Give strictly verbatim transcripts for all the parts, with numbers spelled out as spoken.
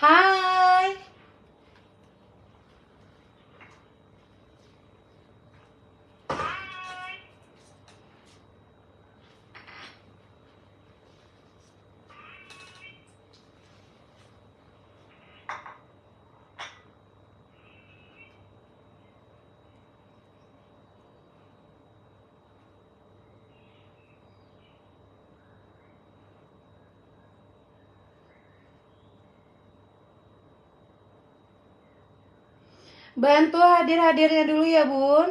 Hai. Bantu hadir-hadirnya dulu ya, Bun.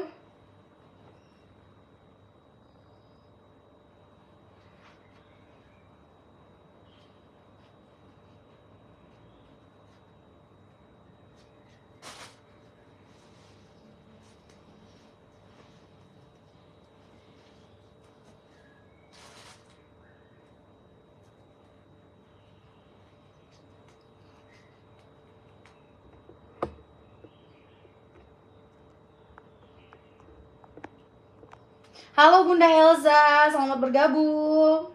Halo Bunda Elza, selamat bergabung.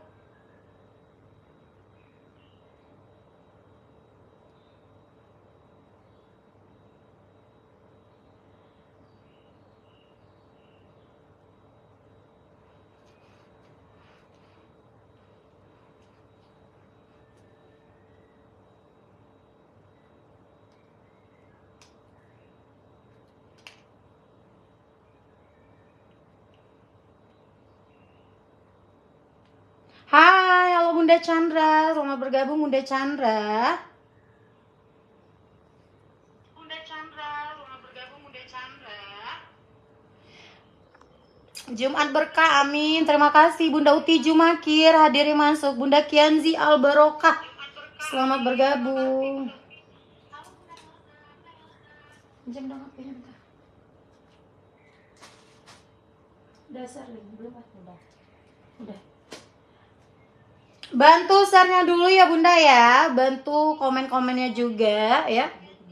Hai, halo Bunda Chandra, selamat bergabung Bunda Chandra. Bunda Chandra, selamat bergabung Bunda Chandra. Jumat berkah, amin. Terima kasih Bunda Uti Jumakir, hadiri masuk. Bunda Kianzi Albarokah, selamat bergabung. Jam dong H P-nya bentar. Dasar lagi, belum udah. Udah. Bantu share-nya dulu ya Bunda ya. Bantu komen-komennya juga ya.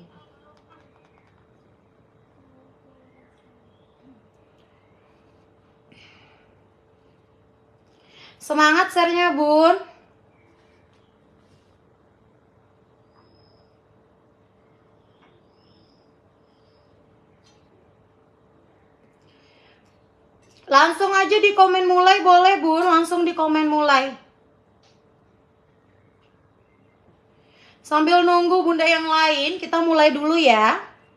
Semangat share-nya Bun. Langsung aja di komen mulai boleh Bun. Langsung di komen mulai. Sambil nunggu Bunda yang lain, kita mulai dulu ya.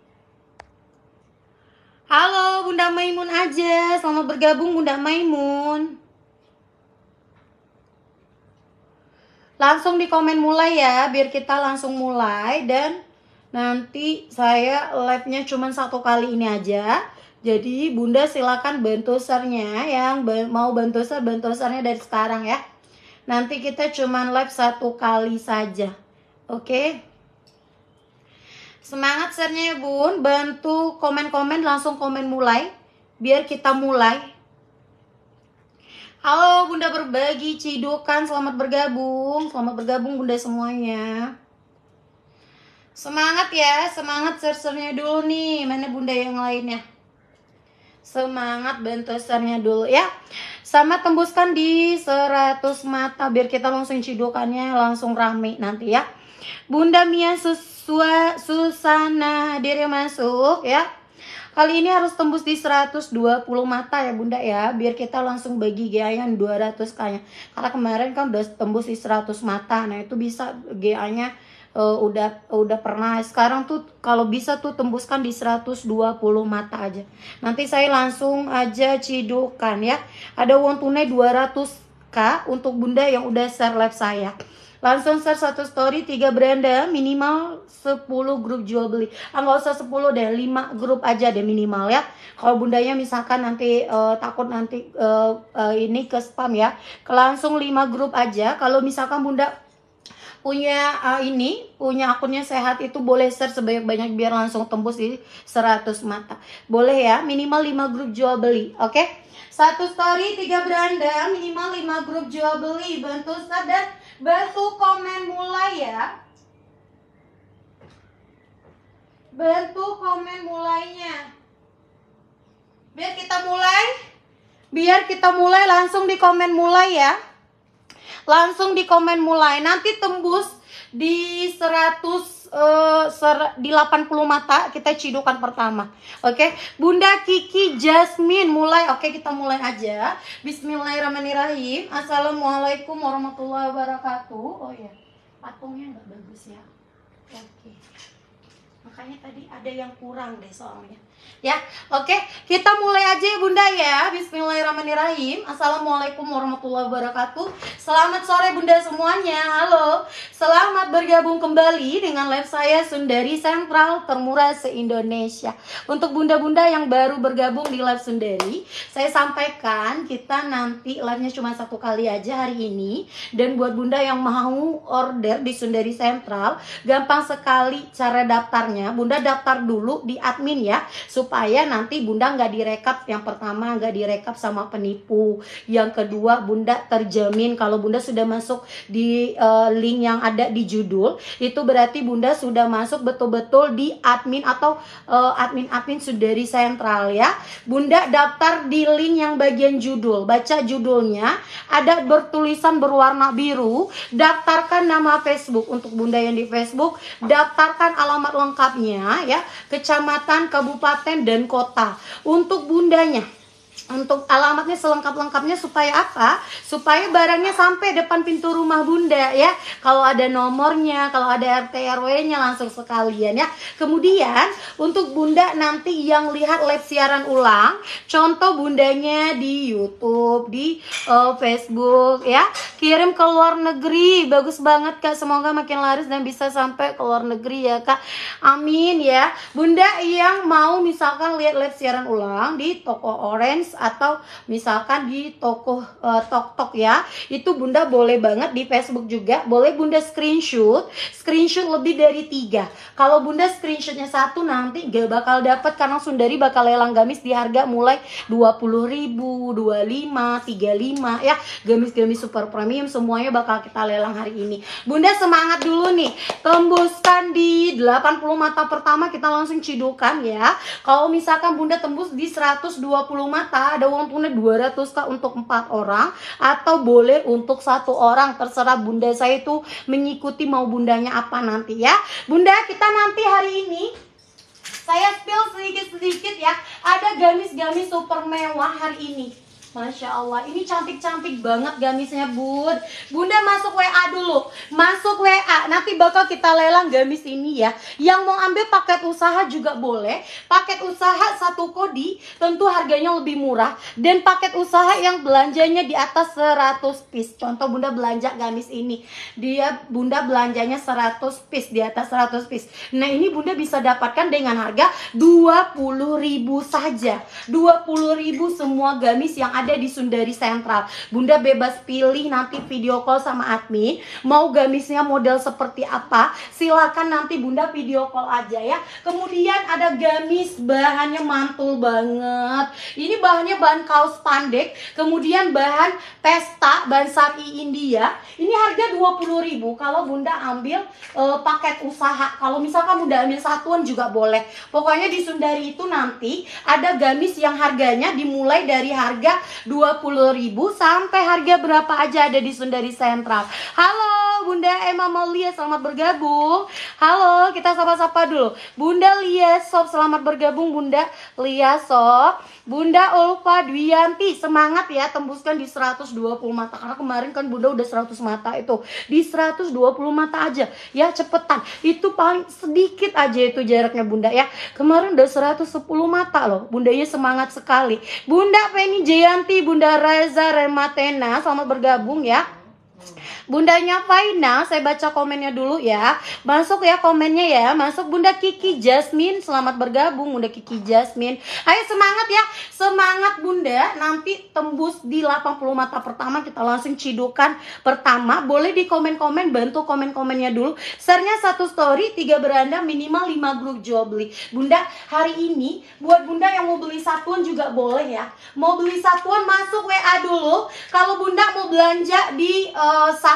Halo Bunda Maimun aja, selamat bergabung Bunda Maimun. Langsung di komen mulai ya, biar kita langsung mulai. Dan nanti saya live-nya cuma satu kali ini aja. Jadi Bunda silakan bantu share-nya. Yang mau bantu share, bantu share-nya dari sekarang ya. Nanti kita cuma live satu kali saja. Oke, semangat share-nya ya Bun. Bantu komen-komen, langsung komen mulai biar kita mulai. Halo Bunda berbagi cidukan, selamat bergabung. Selamat bergabung Bunda semuanya. Semangat ya, semangat share-share-nya dulu nih. Mana Bunda yang lainnya? Semangat bantu share-nya dulu ya. Sama tembuskan di seratus mata biar kita langsung cidukannya langsung rame nanti ya. Bunda Mia Susua, Susana hadir masuk ya. Kali ini harus tembus di seratus dua puluh mata ya Bunda ya. Biar kita langsung bagi G A-nya dua ratus kayaknya. Karena kemarin kan udah tembus di seratus mata. Nah itu bisa G A-nya uh, udah udah pernah. Sekarang tuh kalau bisa tuh tembuskan di seratus dua puluh mata aja. Nanti saya langsung aja cidukan ya. Ada uang tunai dua ratus k untuk Bunda yang udah share live saya. Langsung share satu story, tiga beranda, minimal sepuluh grup jual beli. Ah, nggak usah sepuluh deh, lima grup aja deh minimal ya. Kalau bundanya misalkan nanti uh, takut nanti uh, uh, ini ke spam ya. Langsung lima grup aja. Kalau misalkan bunda punya uh, ini, punya akunnya sehat itu boleh share sebanyak-banyak biar langsung tembus di seratus mata. Boleh ya, minimal lima grup jual beli, oke? Okay? Satu story, tiga beranda, minimal lima grup jual beli. Bantu share dan bantu komen mulai ya. Bantu komen mulainya. Biar kita mulai. Biar kita mulai langsung di komen mulai ya. Langsung di komen mulai. Nanti tembus di seratus uh, ser, di delapan puluh mata kita cidukan pertama. Oke, okay? Bunda Kiki Jasmine mulai. Oke, okay, kita mulai aja. Bismillahirrahmanirrahim. Assalamualaikum warahmatullahi wabarakatuh. Oh ya, patungnya nggak bagus ya. Oke, okay. Makanya tadi ada yang kurang deh soalnya. Ya, oke, okay. Kita mulai aja ya Bunda ya. Bismillahirrahmanirrahim. Assalamualaikum warahmatullahi wabarakatuh. Selamat sore Bunda semuanya. Halo, selamat bergabung kembali dengan live saya Sundari Sentral termurah se-Indonesia. Untuk bunda-bunda yang baru bergabung di live Sundari, saya sampaikan kita nanti live-nya cuma satu kali aja hari ini. Dan buat bunda yang mau order di Sundari Sentral, gampang sekali cara daftarnya. Bunda daftar dulu di admin ya, supaya nanti bunda nggak direkap. Yang pertama nggak direkap sama penipu, yang kedua bunda terjamin kalau bunda sudah masuk di uh, link yang ada di judul, itu berarti bunda sudah masuk betul-betul di admin atau uh, admin-admin Sundari Sentral ya. Bunda daftar di link yang bagian judul, baca judulnya, ada bertulisan berwarna biru, daftarkan nama Facebook. Untuk bunda yang di Facebook, daftarkan alamat lengkapnya ya, kecamatan, kabupaten, dan kota. Untuk bundanya, untuk alamatnya selengkap-lengkapnya supaya apa? Supaya barangnya sampai depan pintu rumah bunda ya. Kalau ada nomornya, kalau ada R T R W-nya langsung sekalian ya. Kemudian untuk bunda nanti yang lihat live siaran ulang, contoh bundanya di YouTube, di uh, Facebook ya, kirim ke luar negeri. Bagus banget Kak, semoga makin laris dan bisa sampai ke luar negeri ya Kak. Amin ya. Bunda yang mau misalkan lihat live siaran ulang di toko Orange atau misalkan di toko uh, Tok-Tok ya, itu bunda boleh banget di Facebook juga. Boleh bunda screenshot, screenshot lebih dari tiga. Kalau bunda screenshotnya satu nanti gak bakal dapat, karena Sundari bakal lelang gamis di harga mulai dua puluh ribu, dua puluh lima, tiga puluh lima ya. Gamis-gamis super premium semuanya bakal kita lelang hari ini. Bunda semangat dulu nih, tembuskan di delapan puluh mata pertama kita langsung cidukan ya. Kalau misalkan bunda tembus di seratus dua puluh mata, ada uang tunai dua ratus Kak untuk empat orang, atau boleh untuk satu orang, terserah bunda. Saya itu mengikuti mau bundanya apa nanti ya. Bunda, kita nanti hari ini saya spill sedikit-sedikit ya, ada gamis-gamis super mewah hari ini. Masya Allah, ini cantik-cantik banget gamisnya bun. Bunda masuk W A dulu, masuk W A, nanti bakal kita lelang gamis ini ya. Yang mau ambil paket usaha juga boleh. Paket usaha satu kodi tentu harganya lebih murah, dan paket usaha yang belanjanya di atas seratus piece. Contoh bunda belanja gamis ini, dia bunda belanjanya seratus piece, di atas seratus piece. Nah ini bunda bisa dapatkan dengan harga dua puluh ribu saja. Dua puluh ribu semua gamis yang ada di Sundari Sentral. Bunda bebas pilih nanti video call sama admin, mau gamisnya model seperti apa, silakan nanti bunda video call aja ya. Kemudian ada gamis bahannya mantul banget. Ini bahannya bahan kaos pandek, kemudian bahan pesta, bahan sari India. Ini harga dua puluh ribu kalau bunda ambil uh, paket usaha. Kalau misalkan bunda ambil satuan juga boleh. Pokoknya di Sundari itu nanti ada gamis yang harganya dimulai dari harga dua puluh ribu sampai harga berapa aja ada di Sundari Sentral. Halo Bunda Emma Maulia, selamat bergabung. Halo, kita sapa-sapa dulu. Bunda Lia Sob, selamat bergabung Bunda Lia Sob. Bunda Ulfa Dwianti, semangat ya, tembuskan di seratus dua puluh mata. Karena kemarin kan bunda udah seratus mata itu. Di seratus dua puluh mata aja ya, cepetan. Itu paling sedikit aja itu jaraknya bunda ya. Kemarin udah seratus sepuluh mata loh. Bundanya semangat sekali. Bunda Penny Jayanti, Bunda Reza Rematena, selamat bergabung ya. Bundanya Faina, saya baca komennya dulu ya. Masuk ya komennya ya. Masuk Bunda Kiki Jasmine, selamat bergabung Bunda Kiki Jasmine. Ayo semangat ya. Semangat Bunda. Nanti tembus di delapan puluh mata pertama kita langsung cidukan pertama. Boleh di komen-komen, bantu komen-komennya dulu. Share-nya satu story, tiga beranda, minimal lima grup jual beli. Bunda hari ini buat Bunda yang mau beli satuan juga boleh ya. Mau beli satuan masuk W A dulu. Kalau Bunda mau belanja di uh,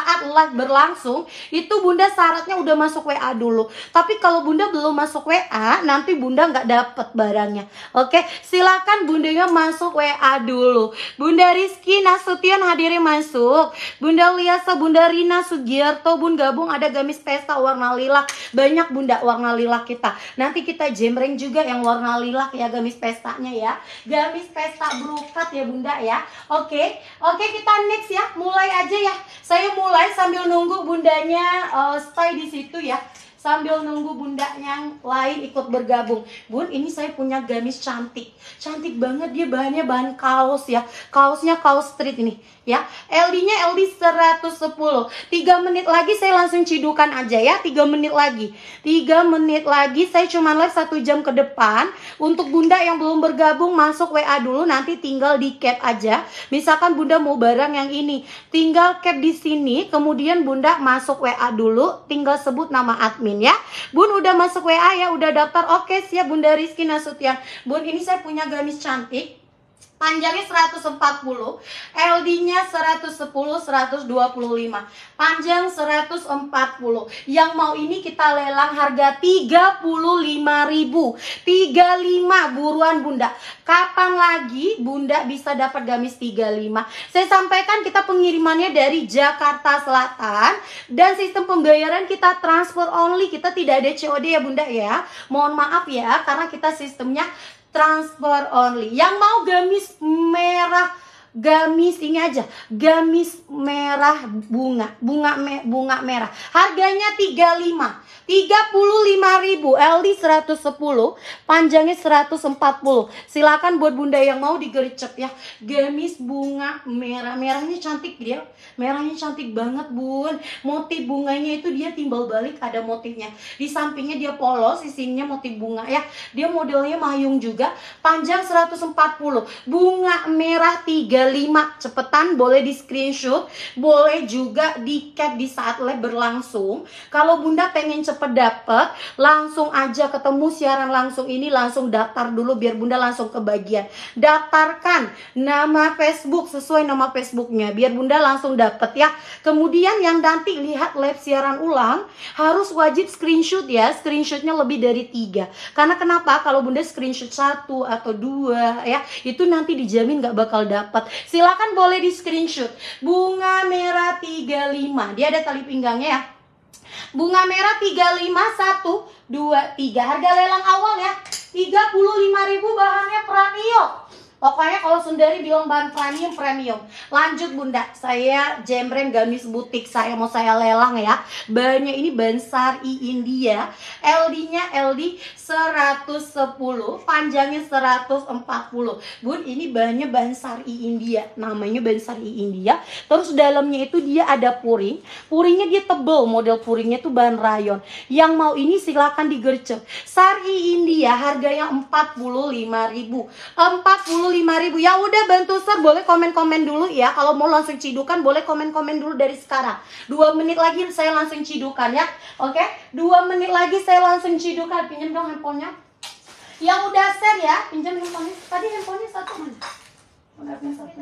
saat live berlangsung, itu Bunda syaratnya udah masuk W A dulu. Tapi kalau Bunda belum masuk W A, nanti Bunda nggak dapet barangnya. Oke, silakan Bundanya masuk W A dulu. Bunda Rizky Nasution hadirin masuk. Bunda Liasa, Bunda Rina Sugiarto, Bun gabung ada gamis pesta warna lilac. Banyak Bunda warna lilac kita. Nanti kita jembreng juga yang warna lilac ya gamis pestanya ya. Gamis pesta brokat ya Bunda ya. Oke, oke kita next ya. Mulai aja ya. Saya mulai sambil nunggu Bundanya uh, stay di situ ya. Sambil nunggu Bunda yang lain ikut bergabung. Bun, ini saya punya gamis cantik. Cantik banget, dia bahannya bahan kaos ya. Kaosnya kaos street ini ya. L D-nya L D seratus sepuluh. tiga menit lagi saya langsung cidukan aja ya. tiga menit lagi. tiga menit lagi saya cuma live satu jam ke depan. Untuk Bunda yang belum bergabung masuk W A dulu, nanti tinggal di cap aja. Misalkan Bunda mau barang yang ini, tinggal cap di sini, kemudian Bunda masuk W A dulu, tinggal sebut nama admin ya. Bun udah masuk W A ya, udah daftar. Oke siap Bunda Rizky Nasution. Bun ini saya punya gamis cantik. Panjangnya seratus empat puluh, L D-nya seratus sepuluh, seratus dua puluh lima, panjang seratus empat puluh. Yang mau ini kita lelang harga tiga puluh lima ribu. tiga puluh lima buruan Bunda. Kapan lagi Bunda bisa dapat gamis tiga puluh lima? Saya sampaikan kita pengirimannya dari Jakarta Selatan dan sistem pembayaran kita transfer only. Kita tidak ada C O D ya Bunda ya. Mohon maaf ya karena kita sistemnya transfer only. Yang mau gamis merah, gamis ini aja, gamis merah bunga, bunga me, bunga merah. Harganya tiga puluh lima. tiga puluh lima ribu, L D seratus sepuluh, panjangnya seratus empat puluh. Silakan buat Bunda yang mau digercep ya. Gamis bunga merah, merahnya cantik dia. Merahnya cantik banget Bun. Motif bunganya itu dia timbal balik ada motifnya. Di sampingnya dia polos, sisinya motif bunga ya. Dia modelnya mayung juga. Panjang seratus empat puluh. Bunga merah tiga puluh lima. Cepetan boleh di screenshot, boleh juga di cap di saat live berlangsung. Kalau Bunda pengen cepet dapet, langsung aja ketemu siaran langsung ini, langsung daftar dulu biar Bunda langsung kebagian. Daftarkan nama Facebook sesuai nama Facebooknya biar Bunda langsung dapet ya. Kemudian yang nanti lihat live siaran ulang harus wajib screenshot ya. Screenshotnya lebih dari tiga. Karena kenapa? Kalau Bunda screenshot satu atau dua ya, itu nanti dijamin gak bakal dapet. Silakan boleh di screenshot. Bunga merah tiga puluh lima. Dia ada tali pinggangnya ya. Bunga merah tiga puluh lima, satu, dua, tiga. Harga lelang awal ya tiga puluh lima ribu, bahannya premium. Pokoknya kalau Sundari bilang bahan premium, premium. Lanjut Bunda, saya jembreng gamis butik saya mau saya lelang ya. Bahannya ini bahan Sari India. L D-nya L D seratus sepuluh, panjangnya seratus empat puluh. Bun, ini bahannya bahan Sari India. Namanya bahan Sari India. Terus dalamnya itu dia ada puring. Puringnya dia tebel, model puringnya itu bahan rayon. Yang mau ini silakan digercep. Sari India harganya empat puluh lima ribu. empat puluh lima ribu. Ya udah bantu share, boleh komen-komen dulu ya. Kalau mau langsung cidukan boleh komen-komen dulu dari sekarang. Dua menit lagi saya langsung cidukan ya. Oke, dua menit lagi saya langsung cidukan. Pinjam dong handphonenya. Yang udah share ya, pinjam handphonenya. Tadi handphonenya satu mana? Handphonenya satu.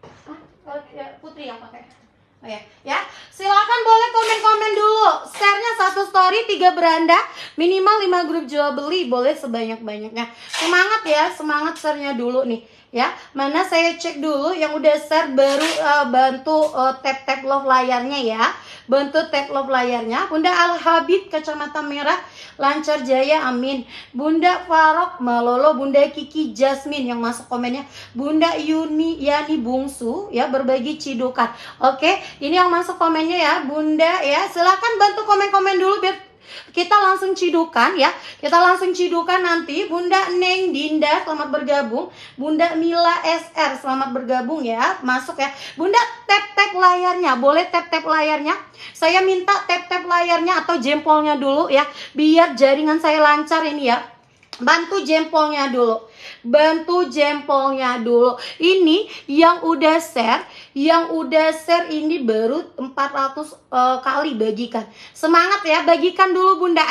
Ah, Putri yang pakai. Oh ya, ya. Silakan boleh komen-komen dulu. Share-nya satu story tiga beranda, minimal lima grup jual beli, boleh sebanyak-banyaknya. Semangat ya, semangat share-nya dulu nih. Ya, mana saya cek dulu yang udah share baru uh, bantu uh, tap-tap love layarnya ya. Bantu tap love layarnya. Bunda Al Habib kacamata merah lancar jaya amin. Bunda Farok Malolo, Bunda Kiki Jasmine yang masuk komennya. Bunda Yuni Yani Bungsu ya berbagi cidukan. Oke, ini yang masuk komennya ya Bunda ya. Silakan bantu komen-komen dulu biar kita langsung cidukan ya. Kita langsung cidukan nanti. Bunda Neng Dinda selamat bergabung. Bunda Mila S R selamat bergabung ya. Masuk ya. Bunda tap-tap layarnya. Boleh tap-tap layarnya. Saya minta tap-tap layarnya atau jempolnya dulu ya. Biar jaringan saya lancar ini ya. Bantu jempolnya dulu. Bantu jempolnya dulu. Ini yang udah share, yang udah share ini baru empat ratus uh, kali bagikan. Semangat ya, bagikan dulu Bunda. Ayo,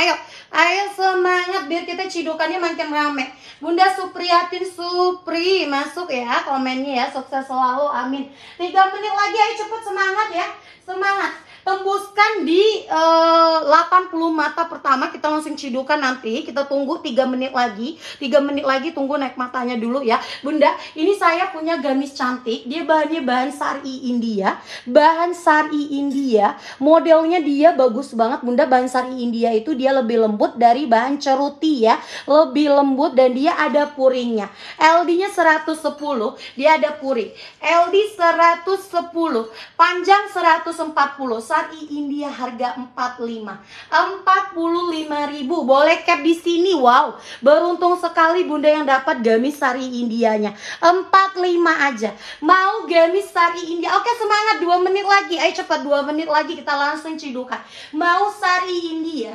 Ayo semangat biar kita cidukannya makin rame. Bunda Supriyatin Supri masuk ya komennya ya. Sukses selalu, amin. Tiga menit lagi, ayo cepet semangat ya. Semangat. Tembuskan di uh, delapan puluh mata pertama. Kita langsung cidukan nanti. Kita tunggu tiga menit lagi. tiga menit lagi tunggu naik matanya dulu ya. Bunda, ini saya punya gamis cantik. Dia bahannya bahan sari India. Bahan sari India. Modelnya dia bagus banget Bunda. Bahan sari India itu dia lebih lembut dari bahan ceruti ya. Lebih lembut dan dia ada puringnya. L D-nya seratus sepuluh. Dia ada puring. L D seratus sepuluh. Panjang seratus empat puluh. Sari India harga empat puluh lima. empat puluh lima ribu. Boleh cap di sini. Wow, beruntung sekali Bunda yang dapat gamis sari Indianya. empat puluh lima aja. Mau gamis sari India? Oke, semangat, dua menit lagi. Ayo cepat, dua menit lagi kita langsung cidukan. Mau sari India,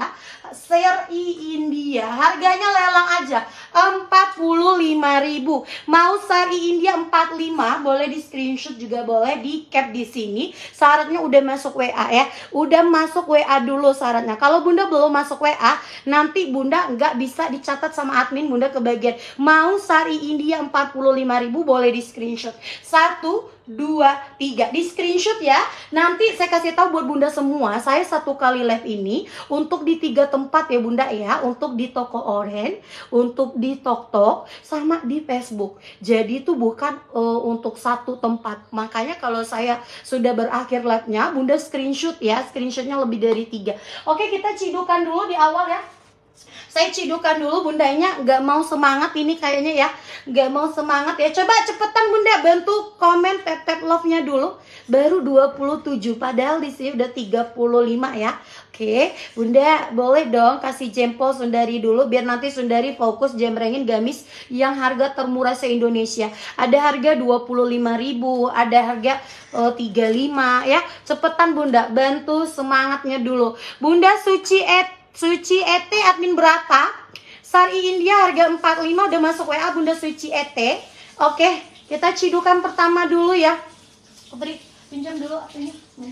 sari India harganya lelang aja empat puluh lima ribu. Mau sari India empat puluh lima, boleh di screenshot juga boleh di cap di sini. Syaratnya udah masuk W A ya. Udah masuk W A dulu syaratnya. Kalau Bunda belum masuk W A, nanti Bunda nggak bisa dicatat sama admin. Bunda kebagian. Mau sari India empat puluh lima ribu, boleh di screenshot. Satu, dua, tiga. Di screenshot ya. Nanti saya kasih tahu buat Bunda semua. Saya satu kali live ini untuk di tiga tempat ya Bunda ya. Untuk di toko Oren, untuk di TokTok, sama di Facebook. Jadi itu bukan uh, untuk satu tempat. Makanya kalau saya sudah berakhir live-nya, Bunda screenshot ya. Screenshotnya lebih dari tiga. Oke, kita cidukan dulu di awal ya. Saya cidukan dulu, bundanya nggak mau semangat ini kayaknya ya. Nggak mau semangat ya. Coba cepetan Bunda bantu komen tap-tap love-nya dulu. Baru dua puluh tujuh, padahal di sini udah tiga puluh lima ya. Oke, Bunda boleh dong kasih jempol Sundari dulu biar nanti Sundari fokus jembrengin gamis yang harga termurah se-Indonesia. Ada harga dua puluh lima ribu, ada harga uh, tiga puluh lima ya. Cepetan Bunda, bantu semangatnya dulu. Bunda Suci Et Suci Ete admin berapa? Sari India harga empat puluh lima udah masuk W A Bunda Suci Ete. Oke, kita cidukan pertama dulu ya. Beri pinjam dulu ini.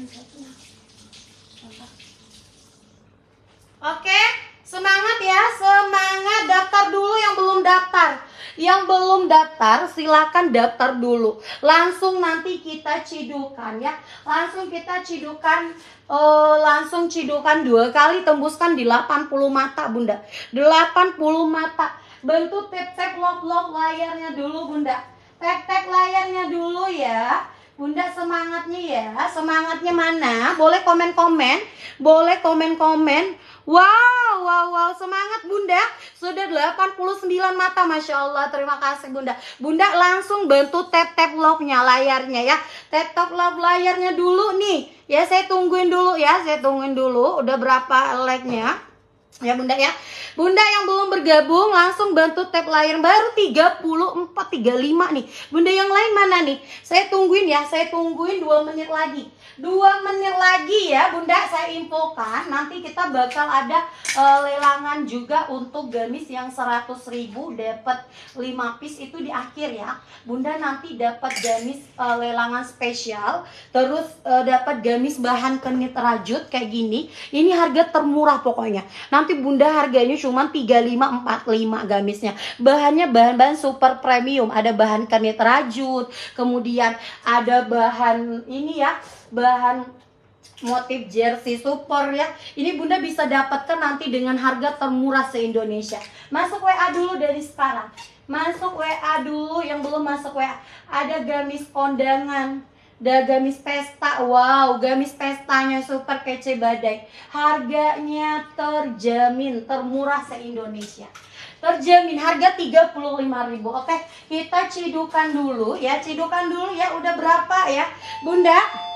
Oke, semangat ya, semangat. Daftar dulu yang belum daftar. Yang belum daftar silakan daftar dulu. Langsung nanti kita cidukan ya. Langsung kita cidukan uh, langsung cidukan dua kali, tembuskan di delapan puluh mata Bunda. delapan puluh mata. Bantu tap-tap love-love layarnya dulu Bunda. Tap-tap layarnya dulu ya. Bunda semangatnya ya. Semangatnya mana? Boleh komen-komen. Boleh komen-komen. Wow, wow, wow, semangat Bunda. Sudah delapan puluh sembilan mata, Masya Allah. Terima kasih Bunda. Bunda langsung bantu tap-tap love-nya, layarnya ya. Tap-tap love layarnya dulu nih. Ya, saya tungguin dulu ya. Saya tungguin dulu. Udah berapa like-nya? Ya Bunda ya. Bunda yang belum bergabung langsung bantu tap layar. Baru tiga puluh empat, tiga puluh lima nih. Bunda yang lain mana nih? Saya tungguin ya. Saya tungguin dua menit lagi. Dua menit lagi ya Bunda, saya infokan. Nanti kita bakal ada uh, lelangan juga untuk gamis yang seratus ribu dapat lima piece itu di akhir ya. Bunda nanti dapat gamis uh, lelangan spesial. Terus uh, dapat gamis bahan kenit rajut kayak gini. Ini harga termurah pokoknya. Nanti Bunda harganya cuma tiga puluh lima, empat puluh lima gamisnya. Bahannya bahan-bahan super premium. Ada bahan kenit rajut, kemudian ada bahan ini ya, bahan motif jersey super ya. Ini Bunda bisa dapatkan nanti dengan harga termurah se-Indonesia. Masuk W A dulu dari sekarang. Masuk W A dulu yang belum masuk W A. Ada gamis kondangan, ada gamis pesta. Wow, gamis pestanya super kece badai. Harganya terjamin termurah se-Indonesia. Terjamin harga tiga puluh lima ribu. Oke, kita cidukan dulu ya. Cidukan dulu ya. Udah berapa ya Bunda?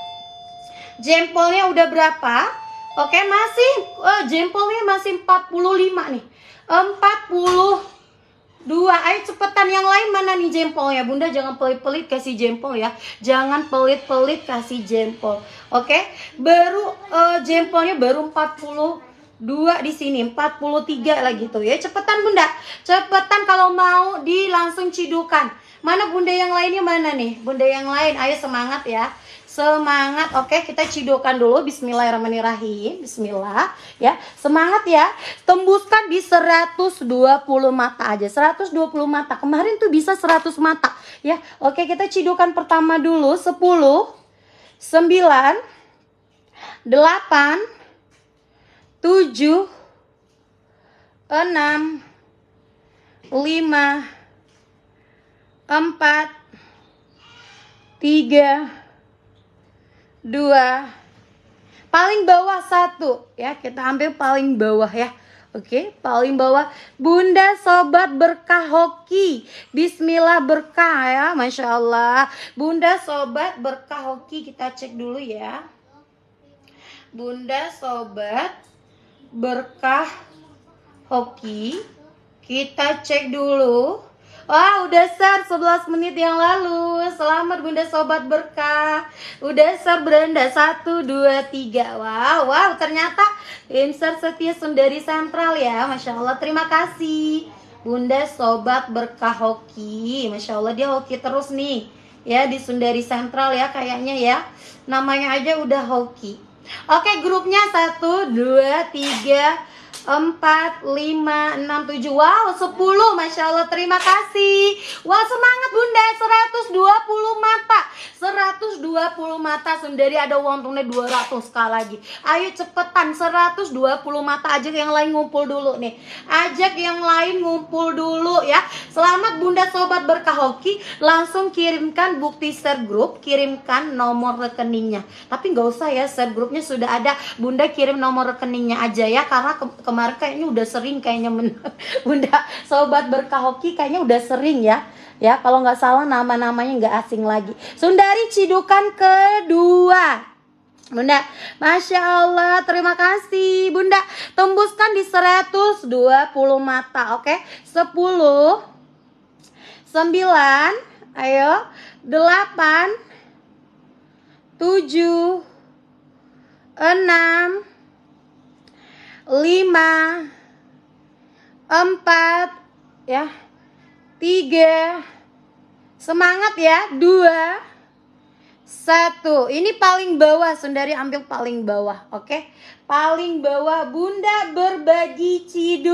Jempolnya udah berapa? Oke, masih oh, jempolnya masih empat puluh lima nih. empat puluh dua. Ayo cepetan, yang lain mana nih jempolnya? Bunda jangan pelit-pelit kasih jempol ya. Jangan pelit-pelit kasih jempol. Oke? Baru uh, jempolnya baru empat puluh dua di sini, empat puluh tiga lagi tuh ya. Cepetan Bunda. Cepetan kalau mau di langsung cidukan. Mana Bunda yang lainnya mana nih? Bunda yang lain, ayo semangat ya. Semangat. Oke, kita cidokan dulu. Bismillahirrahmanirrahim. Bismillah ya. Semangat ya. Tembuskan di seratus dua puluh mata aja. seratus dua puluh mata. Kemarin tuh bisa seratus mata ya. Oke, kita cidokan pertama dulu. Sepuluh, sembilan, delapan, tujuh, enam, lima, empat, tiga, dua, paling bawah satu ya. Kita ambil paling bawah ya. Oke, paling bawah. Bunda sobat berkah hoki. Bismillah berkah ya, Masya Allah. Bunda sobat berkah hoki, kita cek dulu ya. Bunda sobat berkah hoki, kita cek dulu. Wah, udah share sebelas menit yang lalu. Selamat Bunda sobat berkah. Udah share beranda satu, dua, tiga. Wow, wow, ternyata insert setia Sundari Sentral ya. Masya Allah, terima kasih Bunda sobat berkah hoki. Masya Allah, dia hoki terus nih ya di Sundari Sentral ya kayaknya ya. Namanya aja udah hoki. Oke, grupnya satu, dua, tiga, empat, lima, enam, tujuh. Wow, sepuluh. Masya Allah, terima kasih. Wow, semangat Bunda. Seratus dua puluh mata. Seratus dua puluh mata. Sundari ada uang tunai dua ratus kali lagi. Ayo cepetan. Seratus dua puluh mata. Ajak yang lain ngumpul dulu nih. Ajak yang lain ngumpul dulu ya. Selamat Bunda sobat berkah hoki. Langsung kirimkan bukti share grup. Kirimkan nomor rekeningnya. Tapi nggak usah ya, share grupnya sudah ada. Bunda kirim nomor rekeningnya aja ya. Karena ke kemarin kayaknya udah sering kayaknya Bunda sobat berkah hoki kayaknya udah sering ya. Ya, kalau nggak salah nama-namanya nggak asing lagi. Sundari cidukan kedua. Bunda, Masya Allah, terima kasih Bunda. Tembuskan di seratus dua puluh mata. Oke, sepuluh, sembilan, ayo, delapan, tujuh, enam, lima, empat, ya, tiga, semangat ya, dua, satu. Ini paling bawah, Sundari ambil paling bawah, oke? Paling bawah. Bunda berbagi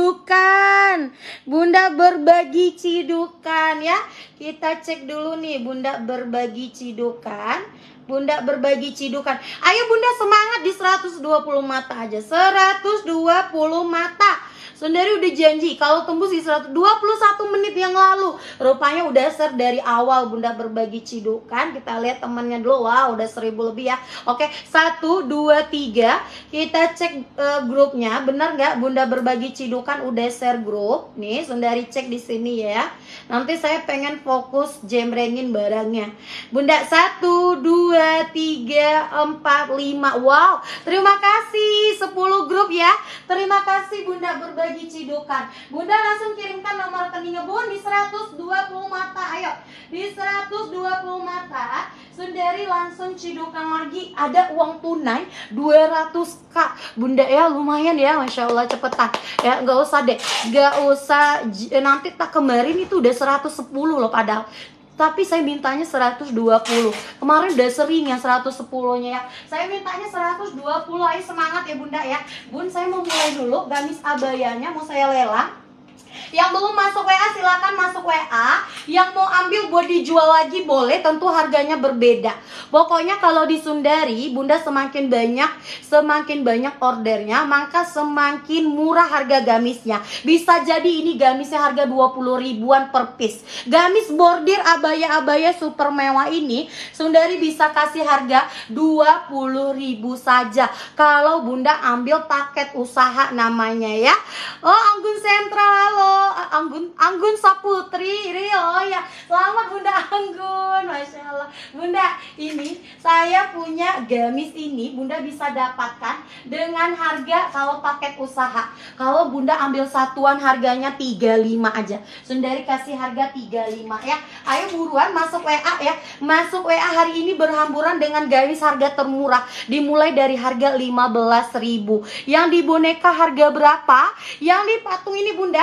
cidukan. Bunda berbagi cidukan ya. Kita cek dulu nih, Bunda berbagi cidukan. Bunda berbagi cidukan. Ayo Bunda semangat di seratus dua puluh mata aja. seratus dua puluh mata. Sundari udah janji kalau tembus di seratus dua puluh satu menit yang lalu. Rupanya udah share dari awal Bunda berbagi cidukan. Kita lihat temennya dulu. Wow, udah seribu lebih ya. Oke, satu, dua, tiga. Kita cek uh, grupnya. Bener nggak Bunda berbagi cidukan udah share grup? Nih, Sundari cek di sini ya. Nanti saya pengen fokus jemrengin barangnya. Bunda, satu, dua, tiga, empat, lima. Wow, terima kasih sepuluh grup ya. Terima kasih Bunda berbagi cidukan. Bunda langsung kirimkan nomor rekeningnya Bun di seratus dua puluh mata. Ayo, di seratus dua puluh mata Sundari langsung cidukan lagi. Ada uang tunai dua ratus k Bunda ya, lumayan ya, Masya Allah, cepetan ya. Nggak usah deh, nggak usah. Nanti tak kemarin itu udah seratus sepuluh loh padahal, tapi saya mintanya seratus dua puluh. Kemarin udah sering ya seratus sepuluh nya ya. Saya mintanya seratus dua puluh. Ayo semangat ya Bunda ya. Bun, saya mau mulai dulu. Gamis abayanya mau saya lelang. Yang belum masuk W A silakan masuk W A. Yang mau ambil buat dijual lagi boleh, tentu harganya berbeda. Pokoknya kalau di Sundari, Bunda semakin banyak, semakin banyak ordernya, maka semakin murah harga gamisnya. Bisa jadi ini gamisnya harga dua puluh ribuan per piece. Gamis bordir abaya-abaya super mewah ini Sundari bisa kasih harga dua puluh ribu saja kalau Bunda ambil paket usaha namanya ya. Oh, Anggun Sentral, halo. Anggun, Anggun Saputri, Rio ya. Selamat Bunda Anggun, Masya Allah. Bunda, ini saya punya gamis ini Bunda bisa dapatkan dengan harga kalau paket usaha. Kalau Bunda ambil satuan harganya tiga puluh lima aja. Sundari kasih harga tiga puluh lima ya. Ayo buruan masuk W A ya. Masuk W A hari ini berhamburan dengan gamis harga termurah. Dimulai dari harga lima belas ribu. Yang di boneka harga berapa? Yang di patung ini Bunda,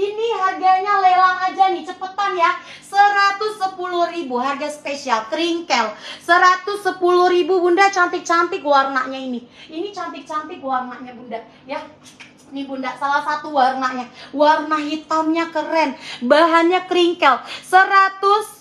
ini harganya lelang aja nih, cepetan ya. Seratus sepuluh ribu harga spesial kringkel. Seratus sepuluh ribu Bunda, cantik-cantik warnanya ini. Ini cantik-cantik warnanya Bunda ya. Ini Bunda, salah satu warnanya. Warna hitamnya keren. Bahannya kringkel. Seratus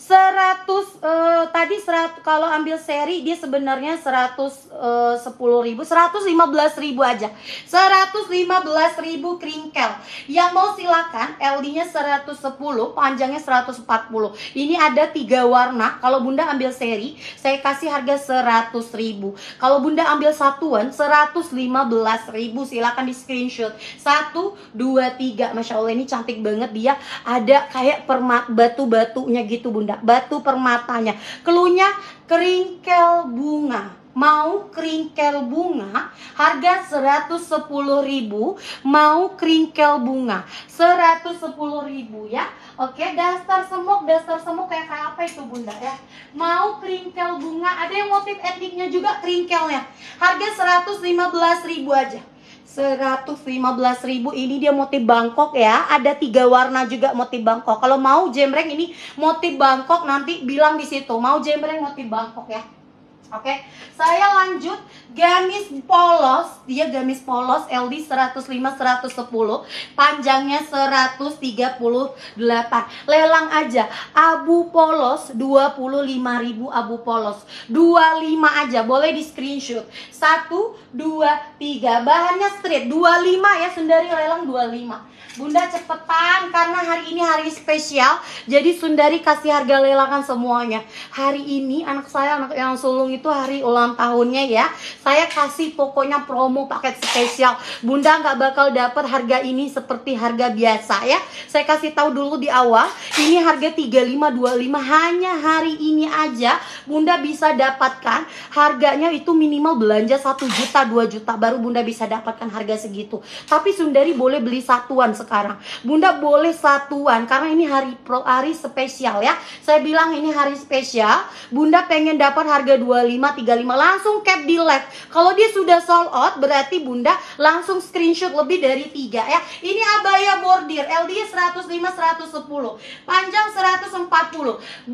seratus uh, tadi seratus, kalau ambil seri dia sebenarnya seratus sepuluh ribu, seratus lima belas ribu aja. Seratus lima belas ribu kringkel. Yang mau silakan, L D-nya seratus sepuluh, panjangnya seratus empat puluh. Ini ada tiga warna. Kalau Bunda ambil seri, saya kasih harga seratus ribu. Kalau Bunda ambil satuan, seratus lima belas ribu. Silakan di screenshot. Satu, dua, tiga. Masya Allah, ini cantik banget. Dia ada kayak permat batu-batunya gitu Bunda. Batu permatanya. Keluhnya kringkel bunga. Mau kringkel bunga, harga seratus sepuluh ribu. Mau kringkel bunga seratus sepuluh ribu ya. Oke, dasar semuk, dasar semuk kayak kayak apa itu Bunda ya. Mau kringkel bunga, ada yang motif etniknya juga kringkelnya. Harga seratus lima belas ribu aja. Seratus lima belas ribu. Ini dia motif Bangkok ya. Ada tiga warna juga motif Bangkok. Kalau mau jembreng ini motif Bangkok, nanti bilang di situ mau jembreng motif Bangkok ya. Oke, saya lanjut gamis polos. Dia gamis polos L D seratus lima, seratus sepuluh, panjangnya seratus tiga puluh delapan. Lelang aja. Abu polos dua puluh lima ribu, abu polos dua puluh lima aja, boleh di screenshot. Satu, dua, tiga. Bahannya straight dua puluh lima ya, Sundari lelang dua puluh lima. Bunda cepetan karena hari ini hari spesial. Jadi Sundari kasih harga lelangan semuanya. Hari ini anak saya, anak yang sulung itu hari ulang tahunnya ya. Saya kasih pokoknya promo paket spesial. Bunda nggak bakal dapat harga ini seperti harga biasa ya. Saya kasih tahu dulu di awal. Ini harga tiga puluh lima, dua puluh lima. Hanya hari ini aja Bunda bisa dapatkan. Harganya itu minimal belanja satu juta, dua juta baru Bunda bisa dapatkan harga segitu. Tapi Sundari boleh beli satuan sekarang. Bunda boleh satuan karena ini hari pro, hari spesial ya. Saya bilang ini hari spesial. Bunda pengen dapat harga dua puluh lima, tiga puluh lima, langsung cap di live. Kalau dia sudah sold out berarti Bunda langsung screenshot lebih dari tiga ya. Ini abaya bordir L D seratus lima, seratus sepuluh, panjang seratus empat puluh.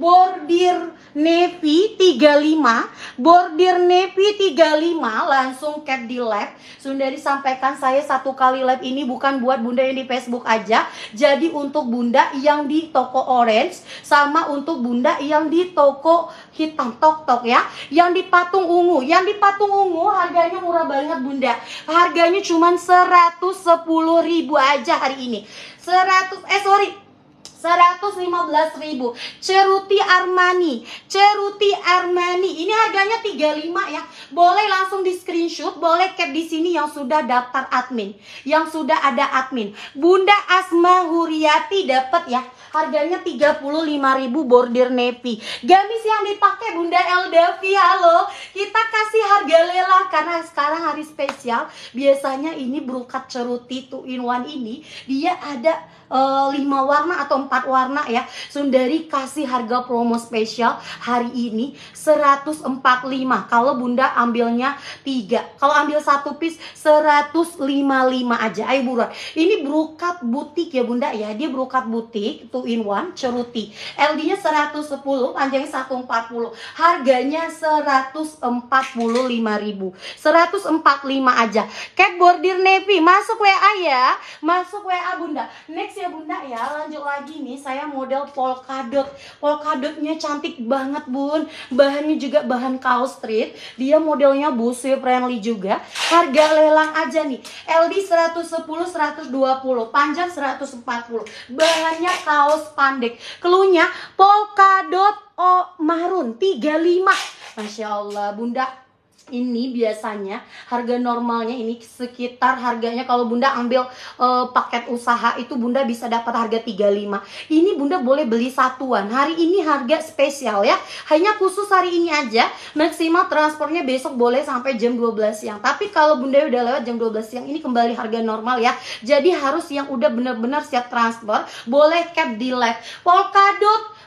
Bordir navy tiga puluh lima, bordir navy tiga puluh lima, langsung cap di live. Sundari sampaikan saya satu kali live ini bukan buat Bunda yang di Facebook aja. Jadi untuk Bunda yang di toko orange sama untuk Bunda yang di toko hitam tok-tok ya. Yang di patung ungu, yang di patung ungu harganya murah banget Bunda. Harganya cuma seratus sepuluh ribu aja hari ini. seratus eh sorry seratus lima belas ribu. Ceruti Armani, Ceruti Armani. Ini harganya tiga puluh lima ya. Boleh langsung di screenshot, boleh cap di sini yang sudah daftar admin, yang sudah ada admin. Bunda Asma Huriati dapat ya. Harganya tiga puluh lima ribu bordir navy. Gamis yang dipakai Bunda Eldavi, halo. Kita kasih harga lelang karena sekarang hari spesial. Biasanya ini brokat ceruti two in one ini dia ada uh, lima warna atau empat warna ya. Sundari kasih harga promo spesial hari ini seratus empat puluh lima. Kalau Bunda ambilnya tiga, kalau ambil satu piece seratus lima puluh lima aja. Ayo buruan. Ini brokat butik ya Bunda ya. Dia brokat butik two in one ceruti. L D-nya seratus sepuluh, panjangnya seratus empat puluh. Harganya seratus empat puluh lima ribu. seratus empat puluh lima aja. Cap bordir navy. Masuk W A ya. Masuk W A Bunda. Next ya Bunda ya. Lanjut lagi nih, saya model polkadot. Polkadotnya cantik banget Bun. Bahannya juga bahan kaos street. Dia modelnya busui friendly juga. Harga lelang aja nih. L D seratus sepuluh, seratus dua puluh, panjang seratus empat puluh. Bahannya kaos pandek. Keluhnya polkadot oh, marun tiga puluh lima. Masya Allah Bunda. Ini biasanya harga normalnya ini sekitar harganya kalau Bunda ambil uh, paket usaha itu Bunda bisa dapat harga tiga puluh lima. Ini Bunda boleh beli satuan. Hari ini harga spesial ya. Hanya khusus hari ini aja. Maksimal transportnya besok boleh sampai jam dua belas siang. Tapi kalau Bunda udah lewat jam dua belas siang ini kembali harga normal ya. Jadi harus yang udah benar-benar siap transfer boleh cap di live. Polkadot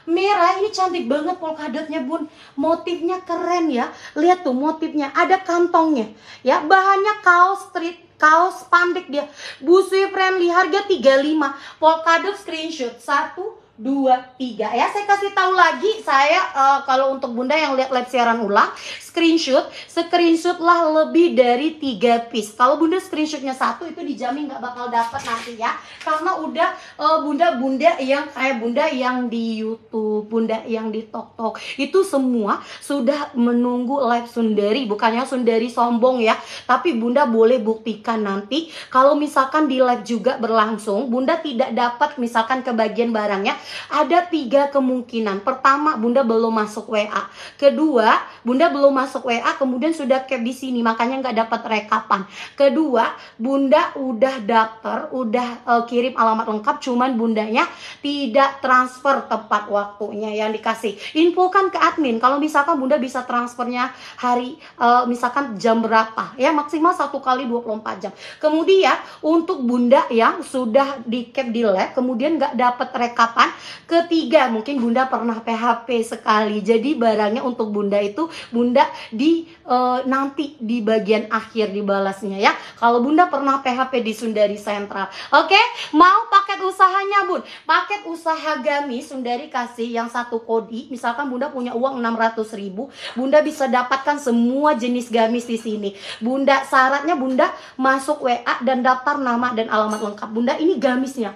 merah. Ini cantik banget polkadotnya bun, motifnya keren ya. Lihat tuh motifnya, ada kantongnya ya. Bahannya kaos street, kaos pandek dia, busui friendly, harga tiga puluh lima. Polkadot screenshot satu dua tiga ya. Saya kasih tahu lagi, saya uh, kalau untuk bunda yang lihat live siaran ulang, screenshot screenshot lah lebih dari tiga piece. Kalau bunda screenshotnya satu, itu dijamin nggak bakal dapet nanti ya, karena udah uh, bunda-bunda yang kayak bunda yang di YouTube, bunda yang di TokTok, itu semua sudah menunggu live Sundari. Bukannya Sundari sombong ya, tapi bunda boleh buktikan nanti kalau misalkan di live juga berlangsung, bunda tidak dapat misalkan kebagian barangnya. Ada tiga kemungkinan. Pertama, bunda belum masuk W A. Kedua, bunda belum masuk W A, kemudian sudah cap di sini, makanya nggak dapat rekapan. Kedua, bunda udah daftar, udah uh, kirim alamat lengkap, cuman bundanya tidak transfer tepat waktunya yang dikasih. Infokan ke admin kalau misalkan bunda bisa transfernya hari, uh, misalkan jam berapa ya, maksimal satu kali dua puluh empat jam. Kemudian untuk bunda yang sudah di cap di lab, kemudian nggak dapat rekapan. Ketiga, mungkin bunda pernah P H P sekali, jadi barangnya untuk bunda itu bunda di uh, nanti di bagian akhir dibalasnya ya. Kalau bunda pernah P H P di Sundari Sentral. Oke, mau paket usahanya bun, paket usaha gamis Sundari kasih yang satu kodi. Misalkan bunda punya uang enam ratus ribu, bunda bisa dapatkan semua jenis gamis di sini. Bunda syaratnya bunda masuk W A dan daftar nama dan alamat lengkap bunda. Ini gamisnya,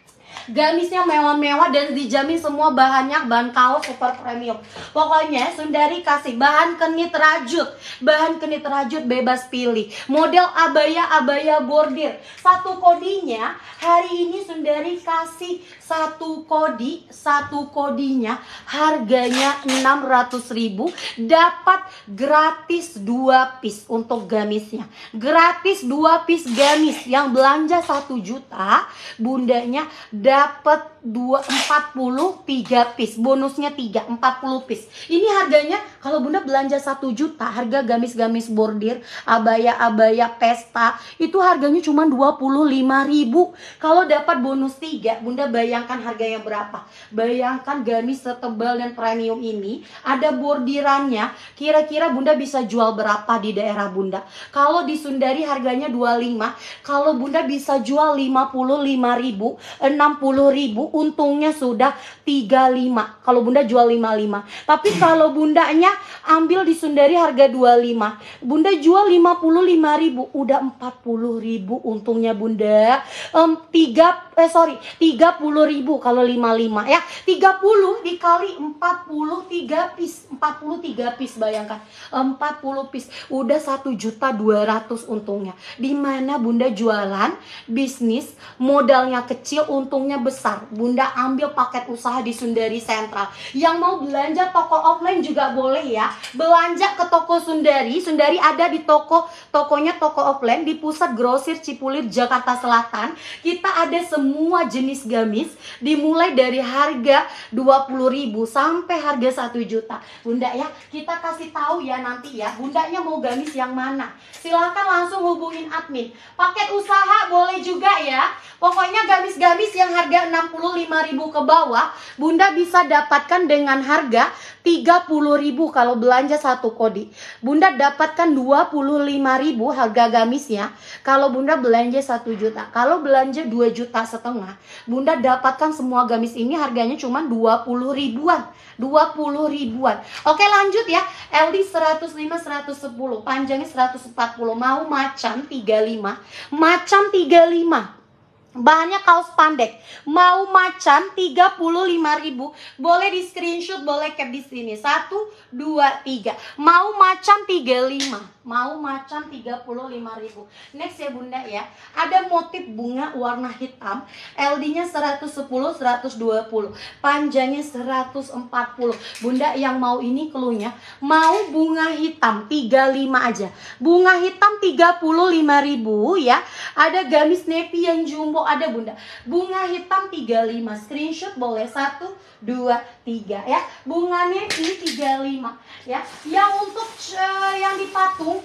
gamisnya mewah-mewah dan dijamin semua bahannya bahan kaos super premium. Pokoknya Sundari kasih bahan kenit rajut, bahan kenit rajut bebas pilih, model abaya-abaya bordir. Satu kodinya hari ini Sundari kasih satu kodi, satu kodinya harganya enam ratus ribu, dapat gratis dua piece untuk gamisnya. Gratis dua piece gamis. Yang belanja satu juta, bundanya dapat dua empat puluh tiga piece, bonusnya tiga, empat puluh piece. Ini harganya kalau bunda belanja satu juta, harga gamis-gamis bordir, abaya-abaya pesta itu harganya cuma dua puluh lima ribu. Kalau dapat bonus tiga, bunda bayangkan harganya berapa? Bayangkan gamis setebal dan premium ini ada bordirannya, kira-kira bunda bisa jual berapa di daerah bunda? Kalau di Sundari harganya dua puluh lima, kalau bunda bisa jual lima puluh lima ribu, enam puluh ribu, untungnya sudah tiga puluh lima. Kalau bunda jual lima puluh lima. Tapi kalau bundanya ambil di Sundari harga dua puluh lima, bunda jual lima puluh lima ribu, udah empat puluh ribu untungnya bunda. um, tiga eh sorry tiga puluh ribu kalau lima puluh lima ya. Tiga puluh dikali empat puluh tiga piece, empat puluh tiga piece, bayangkan empat puluh piece udah satu juta dua ratus untungnya. Dimana bunda jualan bisnis modalnya kecil, untungnya besar. Bunda ambil paket usaha di Sundari Sentral. Yang mau belanja toko offline juga boleh ya, belanja ke toko Sundari. Sundari ada di toko, tokonya toko offline di Pusat Grosir Cipulir Jakarta Selatan. Kita ada semua jenis gamis, dimulai dari harga dua puluh ribu sampai harga satu juta. Bunda ya, kita kasih tahu ya nanti ya, bundanya mau gamis yang mana, silahkan langsung hubungin admin. Paket usaha boleh juga ya. Pokoknya gamis-gamis yang harga enam puluh lima ribu ke bawah, bunda bisa dapatkan dengan harga tiga puluh ribu kalau belanja satu kodi. Bunda dapatkan dua puluh lima ribu harga gamisnya kalau bunda belanja satu juta. Kalau belanja dua juta setengah, bunda dapatkan semua gamis ini harganya cuma dua puluh ribuan. dua puluh ribuan. Oke, lanjut ya. L D seratus lima seratus sepuluh, panjangnya seratus empat puluh, mau macam tiga puluh lima. Macam tiga puluh lima. Bahannya kaos pandek, mau macan tiga puluh lima ribu, boleh di screenshot, boleh cap di sini. Satu, dua, tiga. Mau macan tiga puluh lima, mau macan tiga puluh lima ribu. Next ya bunda ya, ada motif bunga warna hitam, L D-nya seratus sepuluh, seratus dua puluh, panjangnya seratus empat puluh. Bunda yang mau ini cluenya, mau bunga hitam tiga puluh lima aja. Bunga hitam tiga puluh lima ribu ya. Ada gamis navy yang jumbo ada bunda. Bunga hitam tiga puluh lima, screenshot boleh satu, dua, tiga ya. Bunga navy tiga puluh lima ya. Yang untuk uh, yang dipatung,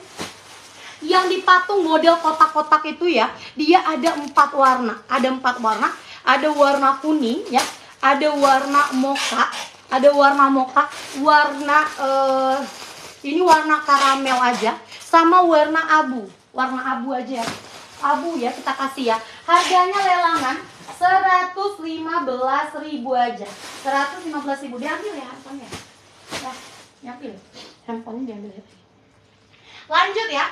yang dipatung model kotak-kotak itu ya, dia ada empat warna. Ada empat warna. Ada warna kuning ya, ada warna mocha, Ada warna mocha, warna uh, ini warna karamel aja, sama warna abu. Warna abu aja ya. Abu ya kita kasih ya. Harganya lelangan seratus lima belas ribu aja. seratus lima belas ribu. Diambil ya handphonenya. Ya, diambil. Handphonenya diambil ya. Lanjut ya.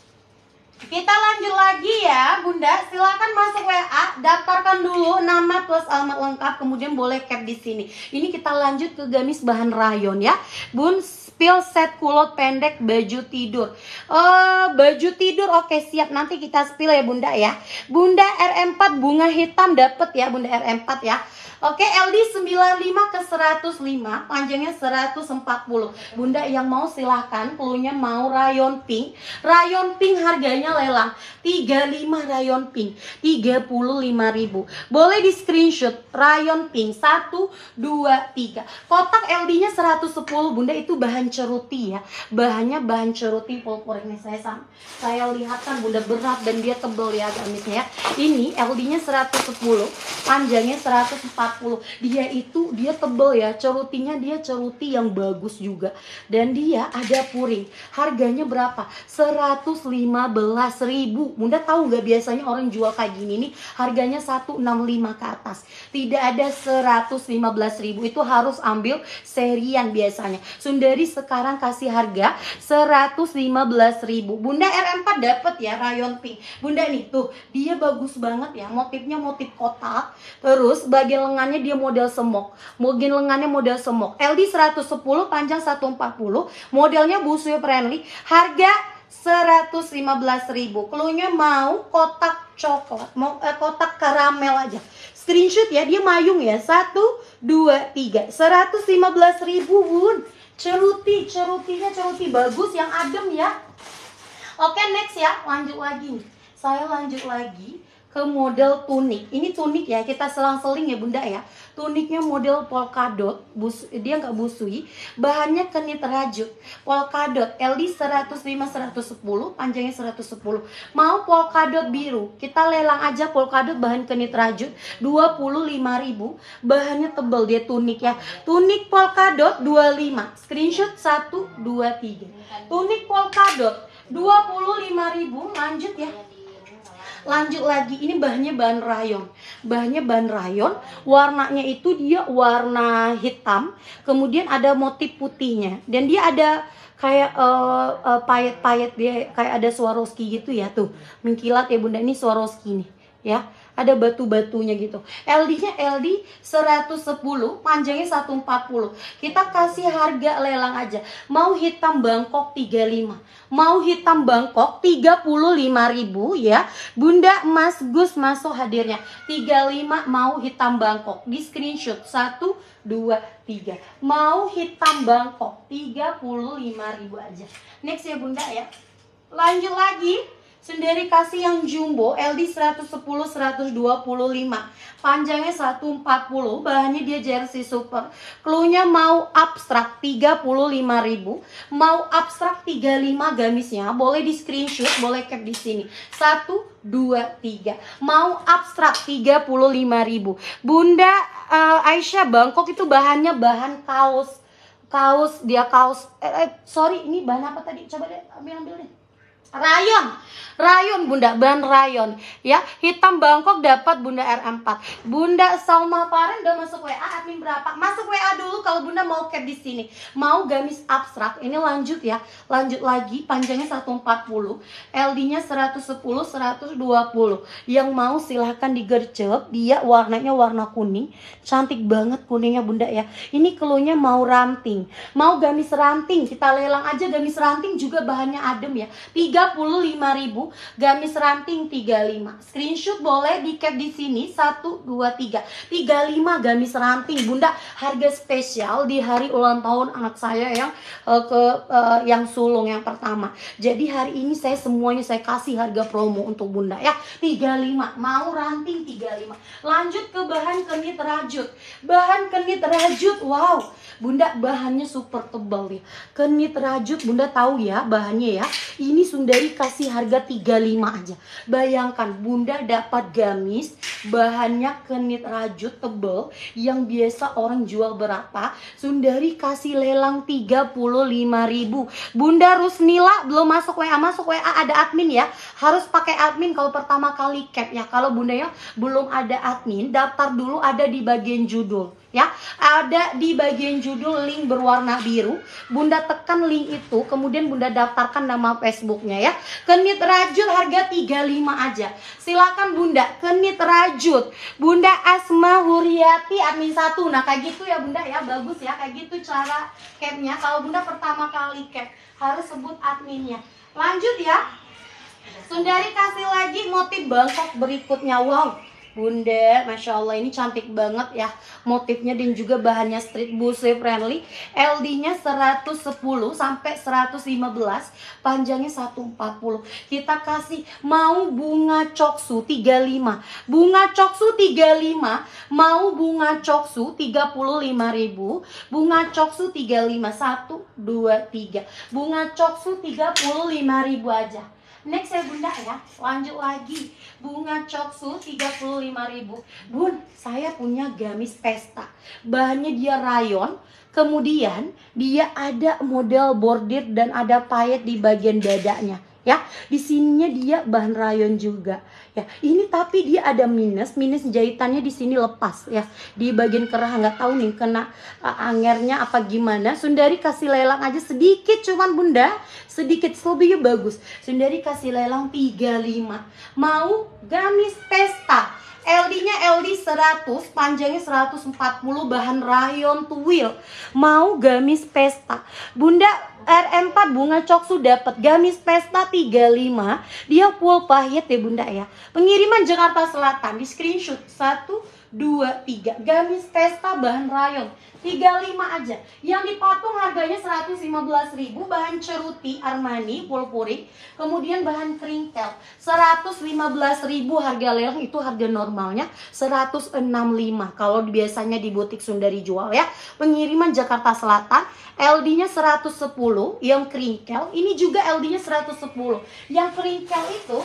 Kita lanjut lagi ya Bunda. Silakan masuk W A, daftarkan dulu nama plus alamat lengkap, kemudian boleh cap di sini. Ini kita lanjut ke gamis bahan rayon ya. Bun, spill set kulot pendek baju tidur. Uh, baju tidur oke siap, nanti kita spill ya Bunda ya. Bunda R empat bunga hitam dapat ya Bunda R empat ya. Oke, L D sembilan puluh lima ke seratus lima, panjangnya seratus empat puluh. Bunda yang mau silahkan, pelunya mau rayon pink. Rayon pink harganya lelang tiga puluh lima, rayon pink tiga puluh lima ribu. Boleh di screenshot rayon pink satu, dua, tiga. Kotak L D-nya seratus sepuluh Bunda, itu bahan ceruti ya. Bahannya bahan ceruti pulpur ini saya sam saya lihat kan Bunda, berat dan dia tebel ya gamisnya ya. Ini L D-nya seratus sepuluh, panjangnya seratus empat puluh. Dia itu dia tebel ya, cerutinya dia ceruti yang bagus juga. Dan dia ada puring. Harganya berapa? seratus lima belas ribu. Bunda tahu nggak biasanya orang jual kayak gini nih harganya seratus enam puluh lima ke atas. Tidak ada seratus lima belas ribu. Itu harus ambil serian biasanya. Sundari sekarang kasih harga seratus lima belas ribu. Bunda R empat dapat ya rayon pink. Bunda nih tuh, dia bagus banget ya. Motifnya motif kotak. Terus bagian lengannya dia model semok. Bagian lengannya model semok. L D seratus sepuluh, panjang seratus empat puluh. Modelnya busui friendly. Harga seratus lima belas ribu. Cluenya mau kotak coklat, mau eh, kotak karamel aja. Screenshot ya, dia mayung ya. satu, dua, tiga. seratus lima belas ribu Bun. Ceruti, cerutinya ceruti bagus yang adem ya. Oke, next ya. Lanjut lagi nih. Saya lanjut lagi ke model tunik. Ini tunik ya, kita selang-seling ya Bunda ya. Tuniknya model polkadot, bus, dia nggak busui. Bahannya kenit rajut, polkadot. L D seratus lima, seratus sepuluh, panjangnya seratus sepuluh. Mau polkadot biru, kita lelang aja polkadot bahan kenit rajut dua puluh lima ribu. Bahannya tebal, dia tunik ya. Tunik polkadot dua puluh lima. Screenshot satu, dua, tiga. Tunik polkadot dua puluh lima ribu. Lanjut ya. Lanjut lagi, ini bahannya bahan rayon. Bahannya bahan rayon, warnanya itu dia warna hitam, kemudian ada motif putihnya. Dan dia ada kayak uh, uh, payet-payet, dia kayak ada Swarovski gitu ya tuh. Mengkilat ya Bunda, ini Swarovski nih ya. Ada batu-batunya gitu. L D-nya L D seratus sepuluh, panjangnya seratus empat puluh. Kita kasih harga lelang aja. Mau hitam Bangkok tiga puluh lima. Mau hitam Bangkok tiga puluh lima ribu ya. Bunda Mas Gus masuk hadirnya. tiga puluh lima mau hitam Bangkok. Di screenshot satu, dua, tiga. Mau hitam Bangkok tiga puluh lima ribu aja. Next ya Bunda ya. Lanjut lagi. Sundari kasih yang jumbo L D seratus sepuluh, seratus dua puluh lima. Panjangnya seratus empat puluh. Bahannya dia jersey super. Cluenya mau abstrak tiga puluh lima ribu. Mau abstrak tiga puluh lima gamisnya. Boleh di screenshot, boleh cap di sini. satu, dua, tiga. Mau abstrak tiga puluh lima ribu. Bunda uh, Aisyah Bangkok itu bahannya bahan kaos. Kaos, dia kaos. Eh, eh, sorry, ini bahan apa tadi? Coba deh, ambil-ambil deh. Rayon, rayon Bunda, bahan rayon ya. Hitam Bangkok dapat Bunda R empat. Bunda Salma Faren udah masuk W A, admin berapa? Masuk W A dulu kalau Bunda mau cap di sini. Mau gamis abstrak, ini lanjut ya. Lanjut lagi, panjangnya seratus empat puluh, L D-nya seratus sepuluh, seratus dua puluh. Yang mau silahkan digercep. Dia warnanya warna kuning. Cantik banget kuningnya Bunda ya. Ini keluhnya mau ranting. Mau gamis ranting, kita lelang aja gamis ranting juga bahannya adem ya. tiga puluh lima ribu, gamis ranting tiga puluh lima. Screenshot boleh di cap di sini satu, dua, tiga. tiga puluh lima gamis ranting Bunda, harga spesial di hari ulang tahun anak saya yang uh, ke uh, yang sulung yang pertama. Jadi hari ini saya semuanya saya kasih harga promo untuk Bunda ya. tiga puluh lima, mau ranting tiga puluh lima. Lanjut ke bahan kenit rajut. Bahan kenit rajut, wow. Bunda bahannya super tebal ya. Kenit rajut Bunda tahu ya bahannya ya. Ini Sundari kasih harga tiga puluh lima aja. Bayangkan Bunda dapat gamis Bahannya kenit rajut tebel yang biasa orang jual berapa? Sundari kasih lelang tiga puluh lima ribu. Bunda Rusnila belum masuk W A, masuk W A ada admin ya. Harus pakai admin kalau pertama kali cap ya. Kalau bundanya belum ada admin, daftar dulu, ada di bagian judul ya. Ada di bagian judul link berwarna biru. Bunda tekan link itu, kemudian bunda daftarkan nama Facebooknya ya. Kenit rajut harga tiga puluh lima aja. Silakan bunda, kenit rajut. Bunda Asma Huriati admin satu. Nah kayak gitu ya bunda ya, bagus ya. Kayak gitu cara capnya. Kalau bunda pertama kali cap harus sebut adminnya. Lanjut ya. Sundari kasih lagi motif Bangkok berikutnya. Wow bunda, masya Allah ini cantik banget ya motifnya, dan juga bahannya street busui friendly. L D-nya seratus sepuluh sampai seratus lima belas, panjangnya seratus empat puluh. Kita kasih mau bunga coksu tiga puluh lima, bunga coksu tiga puluh lima, mau bunga coksu tiga puluh lima ribu, bunga coksu tiga puluh lima, satu dua tiga, bunga coksu tiga puluh lima ribu aja. Next ya bunda ya, lanjut lagi. Bunga coksu tiga puluh lima ribu. Bun, saya punya gamis pesta. Bahannya dia rayon, kemudian dia ada model bordir dan ada payet di bagian dadanya ya. Di sininya dia bahan rayon juga ya. Ini tapi dia ada minus, minus jahitannya di sini lepas ya. Di bagian kerah nggak tahu nih kena uh, angernya apa gimana. Sundari kasih lelang aja sedikit cuman bunda, sedikit, selebihnya bagus. Sundari kasih lelang tiga puluh lima. Mau gamis pesta. L D-nya L D seratus, panjangnya seratus empat puluh, bahan rayon tuil. Mau gamis pesta. Bunda R empat bunga coksu dapat gamis pesta tiga puluh lima. Dia full pahit ya bunda ya. Pengiriman Jakarta Selatan, di screenshot satu dua tiga. Gamis pesta bahan rayon tiga puluh lima aja. Yang dipatung harganya seratus lima belas ribu, bahan ceruti Armani pulpurik, kemudian bahan kringkel seratus lima belas ribu. Harga lelang itu harga normalnya seratus enam puluh lima kalau biasanya di butik Sundari jual ya. Pengiriman Jakarta Selatan, L D-nya seratus sepuluh yang kringkel, ini juga L D-nya seratus sepuluh. Yang kringkel itu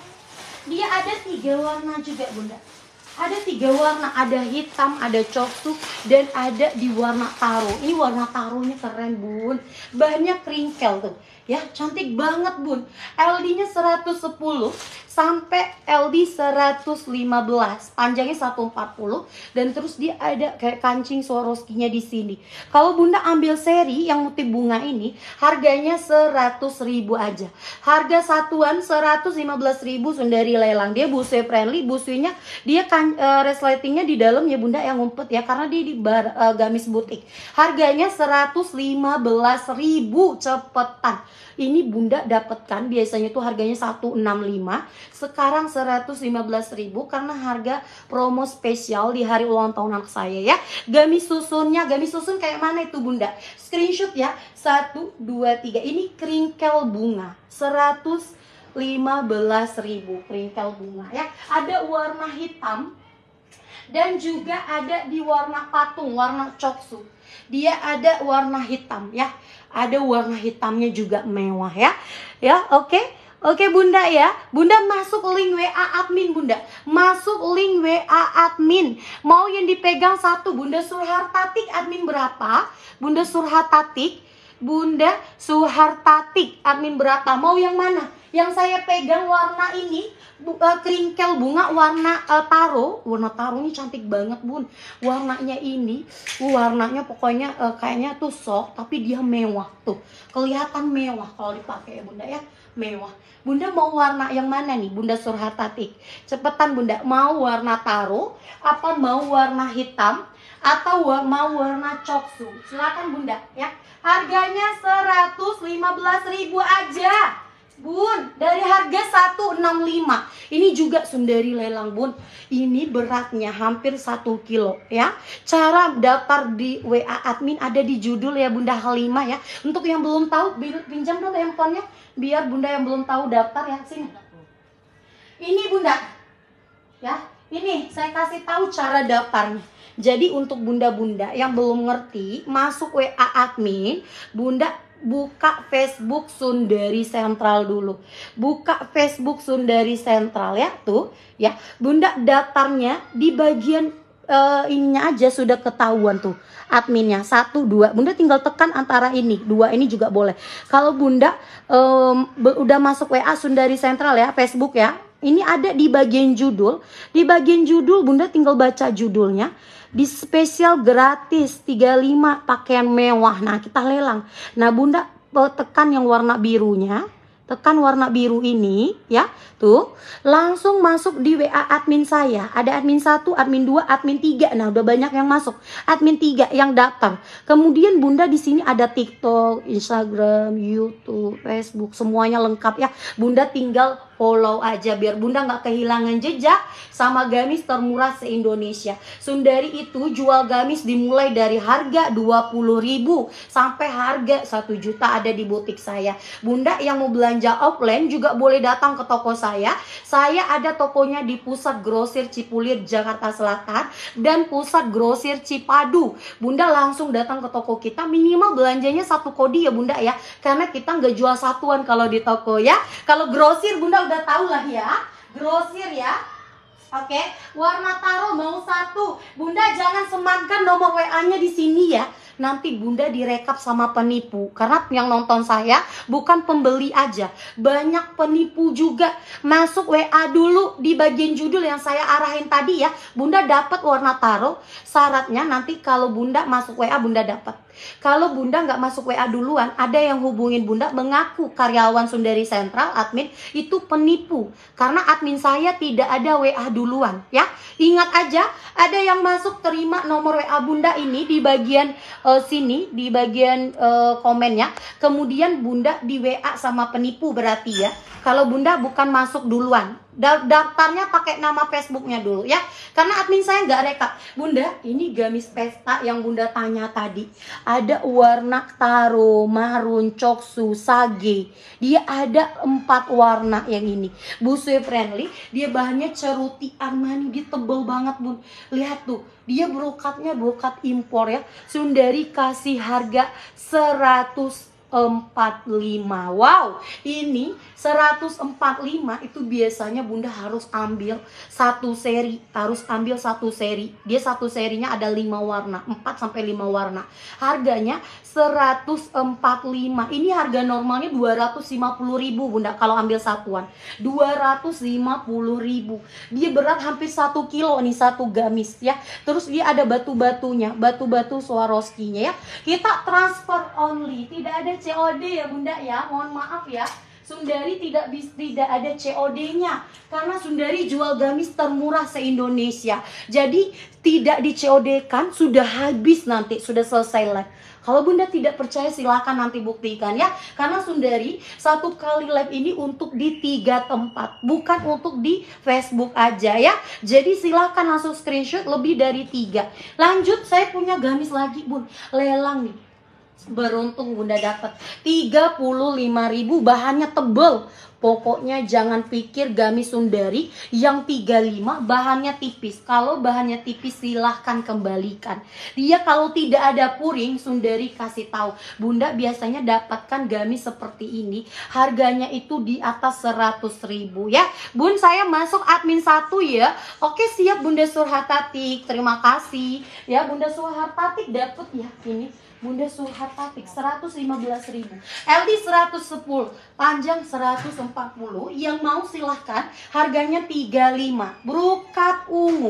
dia ada tiga warna juga bunda. Ada tiga warna, ada hitam, ada coksu, dan ada di warna taro. Ini warna taruhnya keren bun. Bahannya kringkel tuh. Ya, cantik banget bun. L D-nya seratus sepuluh sampai L D seratus lima belas. Panjangnya seratus empat puluh dan terus dia ada kayak kancing Swarovski-nya di sini. Kalau bunda ambil seri yang motif bunga ini, harganya seratus ribu aja. Harga satuan seratus lima belas ribu Sundari lelang. Dia busui friendly, busuinya dia kan uh, resletingnya di dalam ya bunda yang ngumpet ya, karena dia di bar, uh, gamis butik. Harganya seratus lima belas ribu, cepetan. Ini bunda dapatkan biasanya tuh harganya seratus enam puluh lima, sekarang seratus lima belas ribu karena harga promo spesial di hari ulang tahun anak saya ya. Gamis susunnya, gamis susun kayak mana itu bunda? Screenshot ya, satu dua tiga. Ini kringkel bunga seratus lima belas ribu, kringkel bunga ya. Ada warna hitam dan juga ada di warna patung, warna coksu. Dia ada warna hitam ya. Ada warna hitamnya juga mewah ya. Ya, oke. Okay? Oke okay, bunda ya. Bunda masuk link W A admin bunda. Masuk link W A admin. Mau yang dipegang satu, Bunda Surhartatik admin berapa? Bunda Surhartatik, Bunda Suhartatik admin berapa? Mau yang mana? Yang saya pegang warna ini, uh, kringkel bunga warna uh, taro. Warna taro ini cantik banget bun. Warnanya ini, uh, warnanya pokoknya uh, kayaknya tuh soft, tapi dia mewah tuh. Kelihatan mewah kalau dipakai ya bunda ya, mewah. Bunda mau warna yang mana nih Bunda Surhartatik? Cepetan bunda, mau warna taro, apa mau warna hitam, atau wa mau warna coksu? Silakan bunda ya. Harganya seratus lima belas ribu aja. Bun, dari harga seratus enam puluh lima. Ini juga Sundari lelang bun. Ini beratnya hampir satu kilo ya. Cara daftar di W A admin ada di judul ya Bunda Halimah ya. Untuk yang belum tahu, pinjam dong handphonenya biar bunda yang belum tahu daftar ya. Sini. Ini bunda ya. Ini saya kasih tahu cara daftarnya. Jadi untuk bunda-bunda yang belum ngerti, masuk W A admin, bunda buka Facebook Sundari Sentral dulu. Buka Facebook Sundari Sentral ya, tuh ya. Bunda daftarnya di bagian uh, ininya aja sudah ketahuan tuh adminnya. Satu, dua. Bunda tinggal tekan antara ini, dua ini juga boleh. Kalau Bunda um, udah masuk W A Sundari Sentral ya, Facebook ya. Ini ada di bagian judul. Di bagian judul Bunda tinggal baca judulnya. Di spesial gratis tiga puluh lima pakaian mewah. Nah, kita lelang. Nah, Bunda tekan yang warna birunya. Tekan warna biru ini ya. Tuh, langsung masuk di W A admin saya. Ada admin satu, admin dua, admin tiga. Nah, udah banyak yang masuk. Admin tiga yang daftar. Kemudian Bunda di sini ada TikTok, Instagram, YouTube, Facebook, semuanya lengkap ya. Bunda tinggal follow aja biar Bunda nggak kehilangan jejak sama gamis termurah se-Indonesia. Sundari itu jual gamis dimulai dari harga dua puluh ribu sampai harga satu juta ada di butik saya. Bunda yang mau belanja offline juga boleh datang ke toko saya. Saya ada tokonya di Pusat Grosir Cipulir Jakarta Selatan dan Pusat Grosir Cipadu. Bunda langsung datang ke toko kita, minimal belanjanya satu kodi ya Bunda ya, karena kita nggak jual satuan kalau di toko ya. Kalau grosir Bunda udah tahu lah ya, grosir ya. Oke, warna taro mau satu. Bunda jangan sematkan nomor W A-nya di sini ya. Nanti Bunda direkap sama penipu. Karena yang nonton saya bukan pembeli aja, banyak penipu juga. Masuk W A dulu di bagian judul yang saya arahin tadi ya. Bunda dapat warna taro. Syaratnya nanti kalau Bunda masuk W A Bunda dapat. Kalau Bunda nggak masuk W A duluan, ada yang hubungin Bunda mengaku karyawan Sundari Sentral, admin, itu penipu. Karena admin saya tidak ada W A duluan ya. Ingat aja, ada yang masuk terima nomor W A Bunda ini di bagian uh, sini, di bagian uh, komennya. Kemudian Bunda di W A sama penipu berarti ya. Kalau Bunda bukan masuk duluan, daftarnya pakai nama Facebooknya dulu ya. Karena admin saya nggak rekap. Bunda, ini gamis pesta yang Bunda tanya tadi. Ada warna taro, marun, coksu, sage. Dia ada empat warna yang ini. Busui friendly, dia bahannya ceruti Armani, dia tebel banget Bun. Lihat tuh, dia brokatnya brokat impor ya. Sundari kasih harga seratus empat puluh lima. Wow, ini seratus empat puluh lima itu biasanya Bunda harus ambil satu seri, harus ambil satu seri. Dia satu serinya ada lima warna, empat sampai lima warna. Harganya seratus empat puluh lima. Ini harga normalnya dua ratus lima puluh ribu Bunda kalau ambil satuan. dua ratus lima puluh ribu. Dia berat hampir satu kilo nih satu gamis ya. Terus dia ada batu-batunya, batu-batu Swarovski-nya ya. Kita transfer only, tidak ada C O D ya Bunda ya. Mohon maaf ya. Sundari tidak bis, tidak ada C O D-nya karena Sundari jual gamis termurah se-Indonesia. Jadi tidak di C O D-kan, sudah habis nanti, sudah selesai live. Kalau Bunda tidak percaya silahkan nanti buktikan ya. Karena Sundari satu kali live ini untuk di tiga tempat, bukan untuk di Facebook aja ya. Jadi silahkan langsung screenshot lebih dari tiga. Lanjut, saya punya gamis lagi Bun, lelang nih. Beruntung Bunda dapat tiga puluh lima ribu, bahannya tebel. Pokoknya jangan pikir gamis Sundari yang tiga puluh lima bahannya tipis. Kalau bahannya tipis silahkan kembalikan. Dia kalau tidak ada puring, Sundari kasih tahu. Bunda biasanya dapatkan gamis seperti ini, harganya itu di atas seratus ribu ya. Bun, saya masuk admin satu ya. Oke, siap Bunda Surhatatik. Terima kasih ya Bunda Surhatatik, dapat ya ini. Bunda Surhatatik seratus lima belas ribu, L D seratus sepuluh, panjang seratus empat puluh. Yang mau silahkan, harganya tiga puluh lima. Brokat ungu,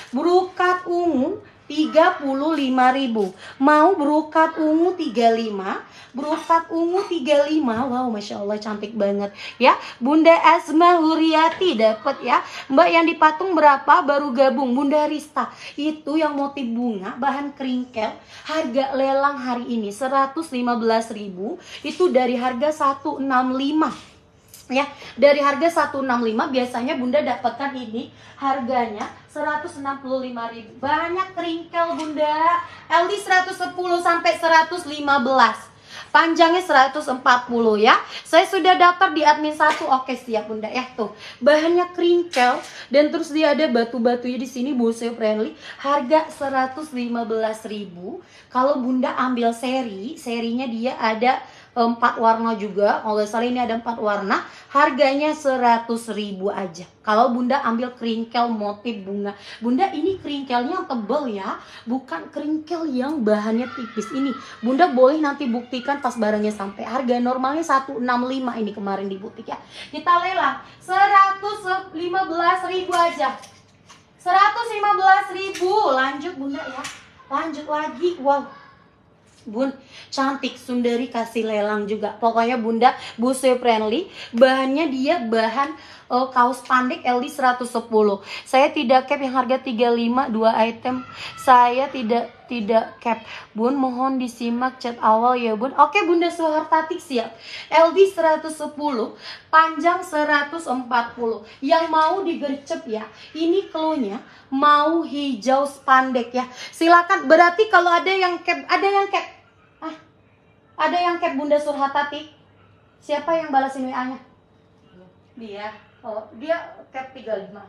brokat ungu tiga puluh lima ribu. Mau brokat ungu tiga puluh lima, brokat ungu tiga puluh lima. Wow, Masya Allah cantik banget ya. Bunda Asma Huriati dapat ya. Mbak yang dipatung berapa baru gabung? Bunda Rista itu yang motif bunga, bahan keringkel. Harga lelang hari ini seratus lima belas ribu. Itu dari harga seratus enam puluh lima. Ya, dari harga seratus enam puluh lima biasanya Bunda dapatkan ini harganya seratus enam puluh lima ribu. Banyak keringkel Bunda. L D seratus sepuluh sampai seratus lima belas. Panjangnya seratus empat puluh ya. Saya sudah daftar di admin satu. Oke, siap Bunda ya. Tuh, bahannya keringkel dan terus dia ada batu-batunya di sini, busui friendly. Harga seratus lima belas ribu. Kalau Bunda ambil seri, serinya dia ada empat warna juga. Kalau nggak salah ini ada empat warna. Harganya seratus ribu aja. Kalau Bunda ambil keringkel motif bunga. Bunda ini keringkelnya yang tebal ya, bukan keringkel yang bahannya tipis. Ini Bunda boleh nanti buktikan pas barangnya sampai. Harga normalnya seratus enam puluh lima ini kemarin di butik ya. Kita lelang seratus lima belas ribu aja. seratus lima belas ribu. Lanjut Bunda ya. Lanjut lagi. Wow. Bun, cantik, Sundari kasih lelang juga. Pokoknya Bunda busui friendly. Bahannya dia bahan uh, kaos pandek L D seratus sepuluh. Saya tidak cap yang harga tiga puluh lima, dua item. Saya tidak tidak cap. Bun, mohon disimak chat awal ya Bun. Oke Bunda Suhartati siap. L D seratus sepuluh, panjang seratus empat puluh. Yang mau digercep ya. Ini cluenya mau hijau spandek ya. Silakan. Berarti kalau ada yang cap, ada yang cap. Ah, ada yang cap Bunda Surhatati. Siapa yang balasin W A-nya? Dia. Oh, dia cap tiga puluh lima.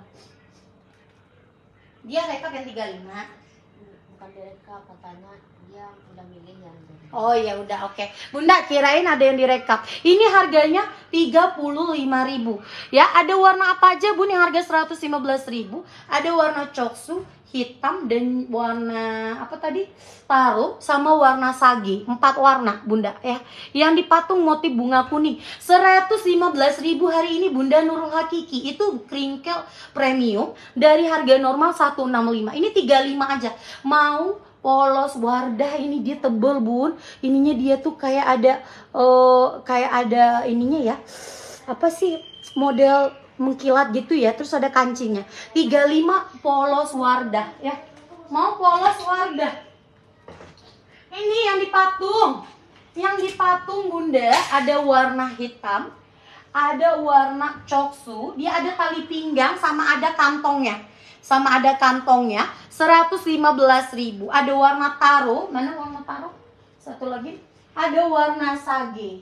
Dia rekap yang tiga puluh lima. Bukan direkap, katanya dia udah milih yang ini. Oh ya udah, oke okay. Bunda kirain ada yang direkap. Ini harganya tiga puluh lima ribu. Ya, ada warna apa aja Bun yang harga seratus lima belas ribu? Ada warna coksu, hitam, dan warna apa tadi? Taruh sama warna sage. Empat warna Bunda ya. Yang dipatung motif bunga kuning. seratus lima belas ribu hari ini Bunda Nurul Hakiki. Itu kringkel premium dari harga normal seratus enam puluh lima. Ini tiga puluh lima aja. Mau polos Wardah, ini dia tebel Bun. Ininya dia tuh kayak ada uh, kayak ada ininya ya. Apa sih? Model mengkilat gitu ya. Terus ada kancingnya. tiga puluh lima polos Wardah ya. Mau polos Wardah. Ini yang dipatung. Yang dipatung Bunda ada warna hitam, ada warna coksu, dia ada tali pinggang sama ada kantongnya. Sama ada kantongnya, seratus lima belas ribu. Ada warna taro, mana warna taro? Satu lagi, ada warna sage.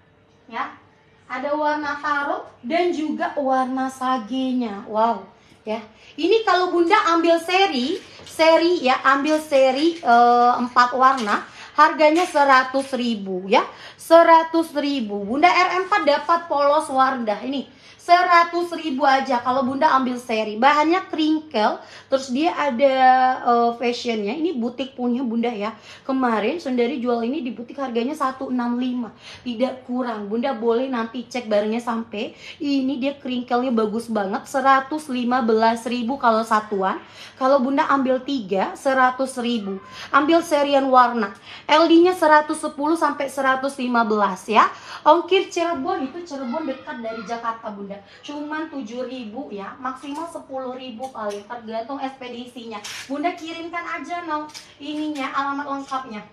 Ya. Ada warna taro dan juga warna sagenya. Wow, ya. Ini kalau Bunda ambil seri, seri ya, ambil seri empat warna, harganya seratus ribu ya. seratus ribu. Bunda R empat dapat polos Wardah ini. seratus ribu aja kalau Bunda ambil seri. Bahannya kringkel, terus dia ada uh, fashionnya. Ini butik punya Bunda ya. Kemarin Sundari jual ini di butik harganya seratus enam puluh lima. Tidak kurang. Bunda boleh nanti cek barangnya sampai. Ini dia kringkelnya bagus banget. seratus lima belas ribu kalau satuan. Kalau Bunda ambil tiga, seratus ribu. Ambil serian warna. L D-nya seratus sepuluh sampai seratus lima belas ya. Ongkir Cirebon, itu Cirebon dekat dari Jakarta Bunda. Cuman tujuh ribu ya, maksimal sepuluh ribu kali, tergantung ekspedisinya. Bunda kirimkan aja no ininya, alamat lengkapnya.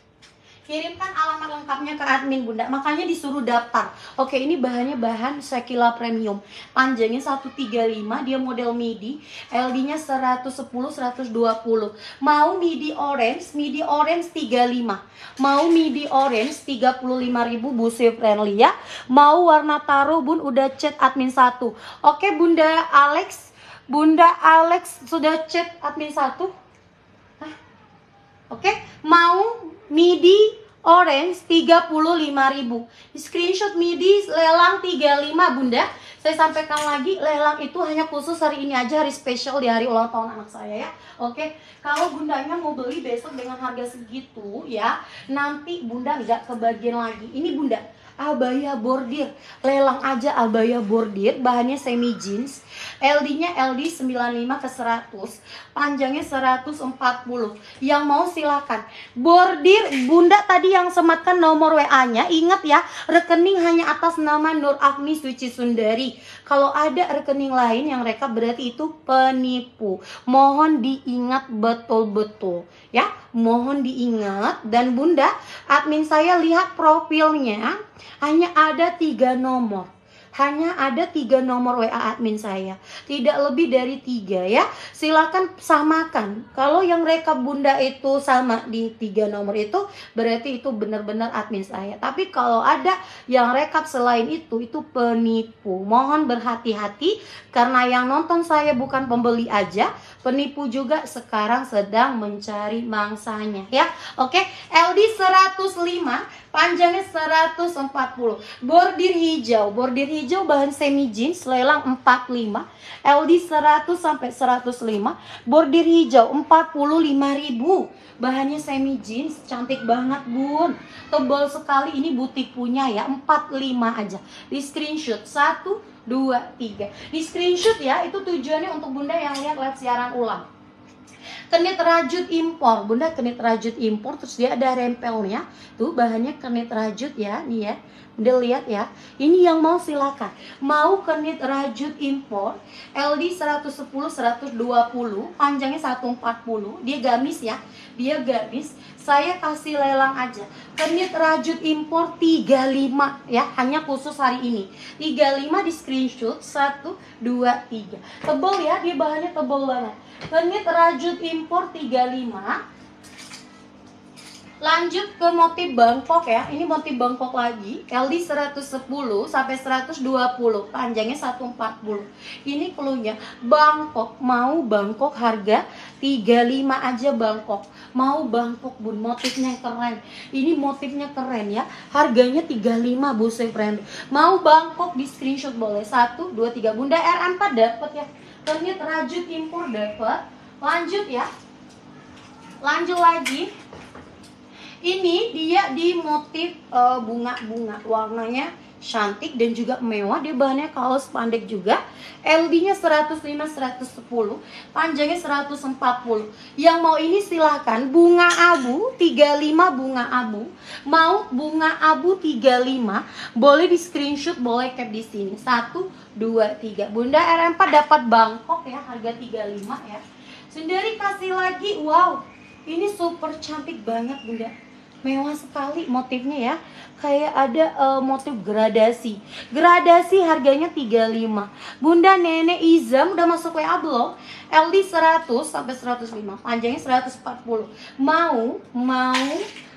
Kirimkan alamat lengkapnya ke admin Bunda. Makanya disuruh daftar. Oke, ini bahannya bahan Shakila Premium. Panjangnya seratus tiga puluh lima, dia model midi. L D-nya seratus sepuluh, seratus dua puluh. Mau midi orange, midi orange tiga puluh lima. Mau midi orange tiga puluh lima ribu, busui friendly ya. Mau warna taro Bun udah chat admin satu. Oke Bunda Alex, Bunda Alex sudah chat admin satu. Hah? Oke, mau midi orange tiga puluh lima ribu. Screenshot midi lelang tiga puluh lima Bunda. Saya sampaikan lagi, lelang itu hanya khusus hari ini aja, hari spesial di hari ulang tahun anak saya ya. Oke, kalau Bundanya mau beli besok dengan harga segitu ya, nanti Bunda nggak kebagian lagi. Ini Bunda, abaya bordir, lelang aja abaya bordir, bahannya semi jeans. L D-nya L D sembilan puluh lima ke seratus, panjangnya seratus empat puluh. Yang mau silakan. Bordir Bunda tadi yang sematkan nomor W A-nya, ingat ya, rekening hanya atas nama Nur Afni Suci Sundari. Kalau ada rekening lain yang rekap berarti itu penipu. Mohon diingat betul-betul ya, mohon diingat. Dan Bunda, admin saya lihat profilnya hanya ada tiga nomor. hanya ada tiga nomor W A admin saya, tidak lebih dari tiga ya. Silakan samakan. Kalau yang rekap bunda itu sama di tiga nomor itu, berarti itu benar-benar admin saya. Tapi kalau ada yang rekap selain itu, itu penipu. Mohon berhati-hati karena yang nonton saya bukan pembeli aja, penipu juga sekarang sedang mencari mangsanya ya. Oke, L D seratus lima, panjangnya seratus empat puluh, bordir hijau, bordir hijau bahan semi jeans, lelang empat puluh lima, L D seratus sampai seratus lima, bordir hijau empat puluh lima ribu, bahannya semi jeans, cantik banget bun, tebal sekali, ini butik punya ya, empat puluh lima aja, di screenshot, satu, dua, tiga, di screenshot ya, itu tujuannya untuk bunda yang lihat live siaran ulang. Kenit rajut impor, bunda kenit rajut impor, terus dia ada rempelnya, tuh bahannya kenit rajut ya, nih ya, bunda lihat ya, ini yang mau silakan, mau kenit rajut impor, L D seratus sepuluh, seratus dua puluh, panjangnya seratus empat puluh, dia gamis ya, dia gamis, saya kasih lelang aja, kenit rajut impor tiga puluh lima ya, hanya khusus hari ini, tiga puluh lima di screenshot, satu, dua, tiga, tebal ya, dia bahannya tebal banget. Kenit rajut impor tiga puluh lima. Lanjut ke motif Bangkok ya. Ini motif Bangkok lagi, L D seratus sepuluh sampai seratus dua puluh, panjangnya seratus empat puluh. Ini cluenya Bangkok, mau Bangkok harga tiga puluh lima aja Bangkok. Mau Bangkok bun, motifnya keren. Ini motifnya keren ya. Harganya tiga puluh lima bu friend. Mau Bangkok di screenshot boleh. satu, dua, tiga. Bunda R empat dapat ya. Kenit rajut impor dapat. Lanjut ya. Lanjut lagi. Ini dia di motif bunga-bunga, uh, warnanya cantik dan juga mewah. Dia bahannya kaos pendek juga. L D-nya seratus lima, seratus sepuluh, panjangnya seratus empat puluh. Yang mau ini silahkan. Bunga abu tiga puluh lima, bunga abu. Mau bunga abu tiga puluh lima, boleh di screenshot, boleh cap di sini. satu, dua, tiga. Bunda R empat dapat Bangkok ya, harga tiga puluh lima ya. Sendiri kasih lagi. Wow, ini super cantik banget bunda, mewah sekali motifnya ya, kayak ada uh, motif gradasi. Gradasi harganya tiga puluh lima. Bunda Nenek Izam udah masuk W A belum? L D seratus sampai seratus lima, panjangnya seratus empat puluh. Mau mau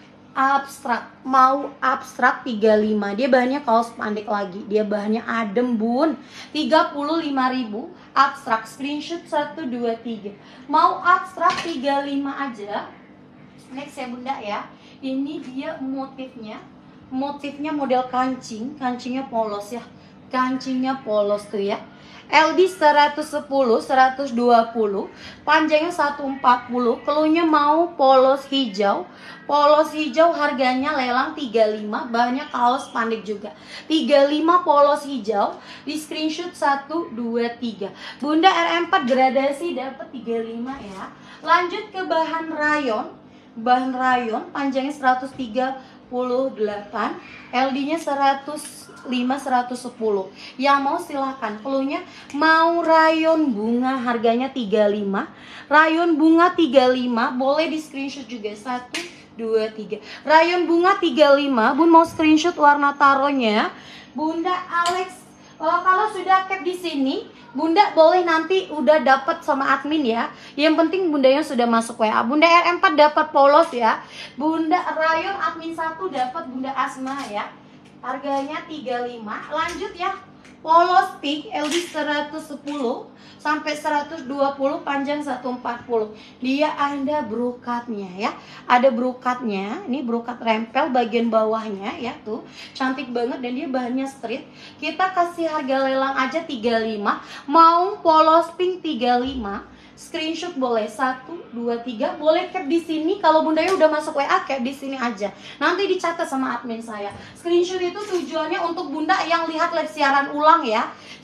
abstrak, mau abstrak tiga puluh lima. Dia bahannya kaos pendek lagi. Dia bahannya adem bun, tiga puluh lima ribu. Abstrak, screenshot satu, dua, tiga. Mau abstrak tiga puluh lima aja. Next ya bunda ya. Ini dia motifnya. Motifnya model kancing. Kancingnya polos ya. Kancingnya polos tuh ya. L D seratus sepuluh, seratus dua puluh, panjangnya seratus empat puluh. Keluhnya mau polos hijau. Polos hijau harganya lelang tiga puluh lima. Bahannya kaos pendek juga. tiga puluh lima polos hijau. Di screenshot satu, dua, tiga. Bunda R empat gradasi dapat tiga puluh lima ya. Lanjut ke bahan rayon. Bahan rayon panjangnya seratus tiga puluh delapan, L D-nya seratus lima, seratus sepuluh. Yang mau silahkan. Keluhnya mau rayon bunga, harganya tiga puluh lima. Rayon bunga tiga puluh lima, boleh di screenshot juga. Satu, dua, tiga. Rayon bunga tiga puluh lima. Bun mau screenshot warna taronya. Bunda Alex, oh, kalau sudah cap di sini, Bunda boleh nanti udah dapat sama admin ya. Yang penting bundanya sudah masuk W A. Bunda R empat dapat polos ya. Bunda rayon admin satu dapat Bunda Asma ya. Harganya tiga puluh lima. Lanjut ya. Polos pink L D seratus sepuluh sampai seratus dua puluh, panjang seratus empat puluh. Dia ada brokatnya ya. Ada brokatnya. Ini brokat rempel bagian bawahnya ya tuh. Cantik banget dan dia bahannya street. Kita kasih harga lelang aja tiga puluh lima. Mau polos pink tiga puluh lima. Screenshot boleh satu, dua, tiga. Boleh cap di sini. Kalau bundanya udah masuk W A, cap di sini aja. Nanti dicatat sama admin saya. Screenshot itu tujuannya untuk bunda yang lihat live siaran ulang ya.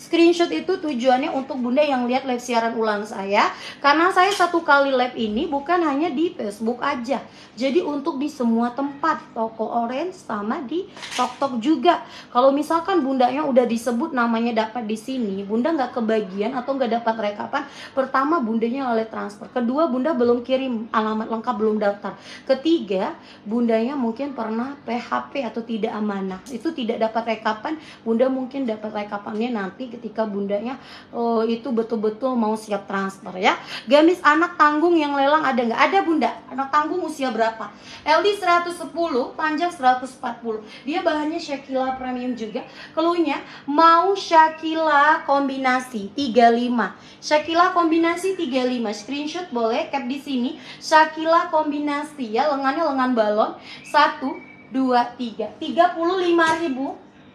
Screenshot itu tujuannya untuk bunda yang lihat live siaran ulang saya. Karena saya satu kali live ini bukan hanya di Facebook aja, jadi untuk di semua tempat, toko orange sama di TokTok juga. Kalau misalkan bundanya udah disebut namanya dapat di sini, bunda nggak kebagian atau nggak dapat rekapan. Pertama, bundanya oleh transfer. Kedua, bunda belum kirim alamat lengkap, belum daftar. Ketiga, bundanya mungkin pernah P H P atau tidak amanah, itu tidak dapat rekapan. Bunda mungkin dapat rekapannya nanti ketika bundanya oh, itu betul-betul mau siap transfer ya. Gamis anak tanggung yang lelang ada nggak? Ada bunda. Anak tanggung usia berapa? L D seratus sepuluh, panjang seratus empat puluh. Dia bahannya Shakila premium juga. Keluhnya mau Shakila kombinasi tiga puluh lima. Shakila kombinasi tiga puluh lima. Screenshot boleh, cap di sini. Shakila kombinasi ya, lengannya lengan balon. satu dua tiga. tiga puluh lima ribu.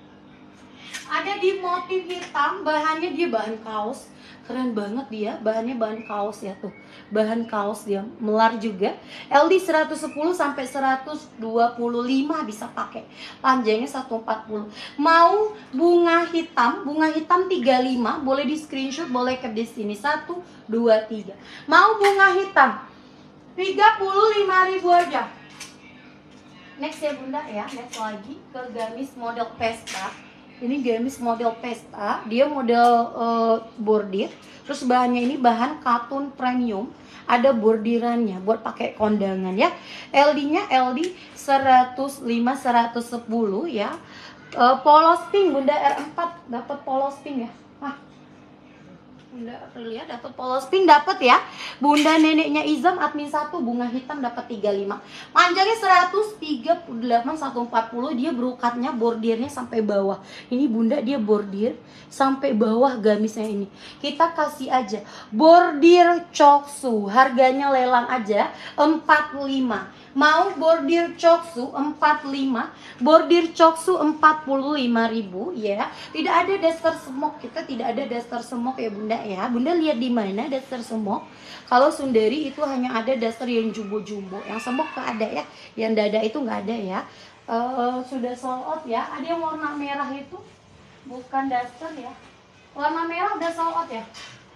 Ada di motif hitam, bahannya dia bahan kaos. Keren banget dia, bahannya bahan kaos ya tuh. Bahan kaos dia, melar juga. L D seratus sepuluh sampai seratus dua puluh lima bisa pakai. Panjangnya seratus empat puluh. Mau bunga hitam, bunga hitam tiga puluh lima, boleh di screenshot, boleh cap di sini. satu dua tiga. Mau bunga hitam tiga puluh lima ribu aja. Next ya bunda ya, next lagi ke gamis model pesta. Ini gamis model pesta, dia model uh, bordir. Terus bahannya ini bahan katun premium, ada bordirannya buat pakai kondangan ya. L D-nya L D seratus lima seratus sepuluh ya. Uh, polos pink bunda R empat dapat polos pink ya. Wah. Bunda Aprilia dapat polos pink dapat ya. Bunda neneknya Izam admin satu bunga hitam dapat tiga puluh lima. Panjangnya seratus tiga puluh delapan seratus empat puluh, dia berukatnya bordirnya sampai bawah. Ini bunda dia bordir sampai bawah gamisnya ini. Kita kasih aja bordir coksu, harganya lelang aja empat puluh lima. Mau bordir coksu empat puluh lima, bordir coksu empat puluh lima ribu ya. Tidak ada daster semok, kita tidak ada daster semok ya bunda ya. Bunda lihat di mana daster semok? Kalau Sundari itu hanya ada daster yang jumbo-jumbo, yang semok nggak ada ya, yang dada itu nggak ada ya. Uh, sudah sold out ya. Ada yang warna merah itu bukan daster ya, warna merah udah sold out ya.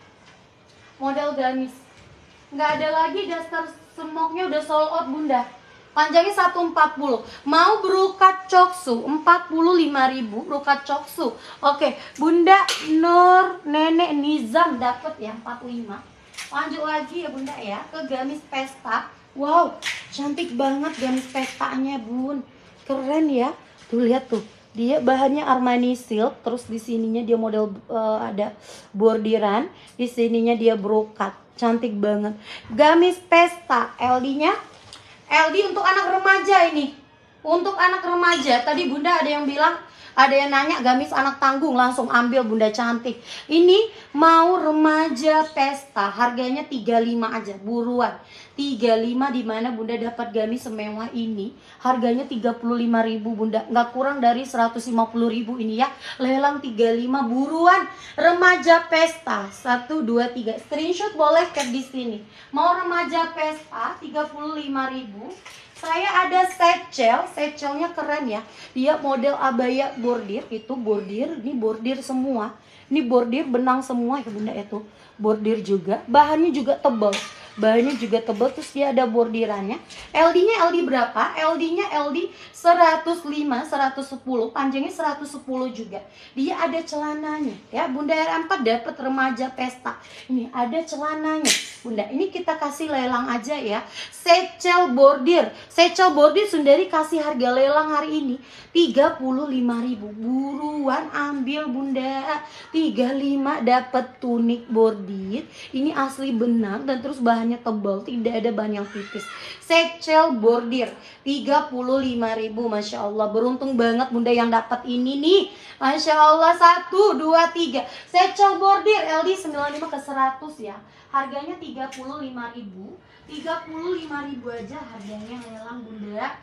Model gamis nggak ada lagi, daster semoknya udah sold out bunda. Panjangnya seratus empat puluh. Mau berukat coksu empat puluh lima ribu, berukat coksu. Oke, bunda Nur nenek Nizam dapat ya empat puluh lima. Lanjut lagi ya bunda ya ke gamis pesta. Wow, cantik banget gamis pestanya bun. Keren ya. Tuh lihat tuh. Dia bahannya Armani silk, terus di sininya dia model uh, ada bordiran, di sininya dia brokat. Cantik banget. Gamis pesta, L D-nya L D untuk anak remaja ini. Untuk anak remaja. Tadi bunda ada yang bilang, ada yang nanya gamis anak tanggung, langsung ambil bunda cantik. Ini mau remaja pesta, harganya tiga puluh lima aja, buruan. tiga puluh lima, di mana bunda dapat gamis semewah ini. Harganya tiga puluh lima ribu bunda, nggak kurang dari seratus lima puluh ribu ini ya. Lelang tiga puluh lima, buruan. Remaja pesta satu dua tiga. Screenshot boleh cap di sini. Mau remaja pesta tiga puluh lima ribu. Saya ada satchel, satchelnya keren ya. Dia model abaya bordir, itu bordir, ini bordir semua. Ini bordir benang semua ya bunda itu. Bordir juga, bahannya juga tebal. Bahannya juga tebal, terus dia ada bordirannya. L D-nya L D berapa? L D-nya L D seratus lima, seratus sepuluh, panjangnya seratus sepuluh juga. Dia ada celananya ya. Bunda R empat dapat remaja pesta. Ini ada celananya. Bunda, ini kita kasih lelang aja ya. Satchel bordir. Satchel bordir Sundari kasih harga lelang hari ini tiga puluh lima ribu. Buruan ambil bunda. tiga puluh lima dapat tunik bordir. Ini asli benang dan terus bahannya tebal, tidak ada bahan yang tipis. Satchel bordir tiga puluh lima ribu. Masya Allah, beruntung banget bunda yang dapat ini nih. Masya Allah, satu dua tiga. Satchel bordir L D sembilan puluh lima ke seratus ya. Harganya tiga puluh lima ribu. tiga puluh lima ribu aja harganya lelang bunda.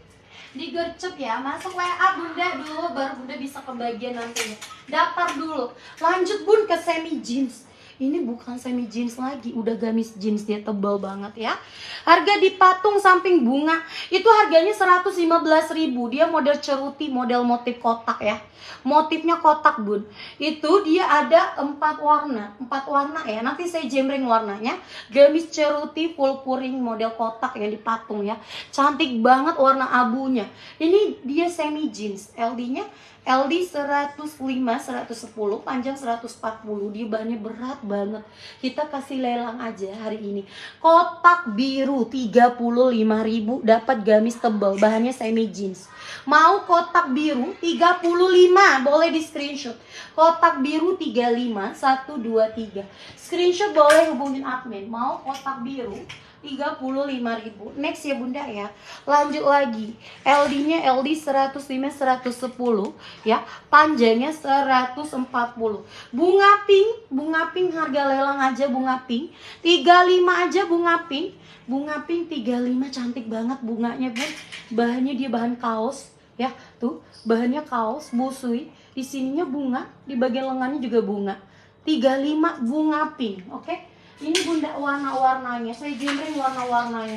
Digercep ya, masuk W A bunda dulu, baru bunda bisa kebagian nantinya. Daftar dulu. Lanjut bun ke semi jeans. Ini bukan semi jeans lagi, udah gamis jeans, dia tebal banget ya. Harga di patung samping bunga itu harganya seratus lima belas ribu. Dia model ceruti, model motif kotak ya. Motifnya kotak bun. Itu dia ada empat warna, empat warna ya. Nanti saya jembreng warnanya. Gamis ceruti full puring model kotak yang di patung ya. Cantik banget warna abunya. Ini dia semi jeans, L D-nya L D seratus lima, seratus sepuluh, panjang seratus empat puluh. Dia bahannya berat banget. Kita kasih lelang aja hari ini. Kotak biru tiga puluh lima ribu, dapat gamis tebal, bahannya semi jeans. Mau kotak biru tiga puluh lima, boleh di screenshot. Kotak biru tiga puluh lima, satu dua tiga. Screenshot boleh hubungin admin. Mau kotak biru tiga puluh lima ribu. Next ya bunda ya. Lanjut lagi. L D-nya L D seratus lima, seratus sepuluh ya. Panjangnya seratus empat puluh. Bunga pink, bunga pink harga lelang aja bunga pink. tiga puluh lima aja bunga pink. Bunga pink tiga puluh lima, cantik banget bunganya bun. Bahannya dia bahan kaos ya. Tuh, bahannya kaos busui. Di sininya bunga, di bagian lengannya juga bunga. tiga puluh lima bunga pink, oke? Okay? Ini bunda warna-warnanya, saya jembreng warna-warnanya.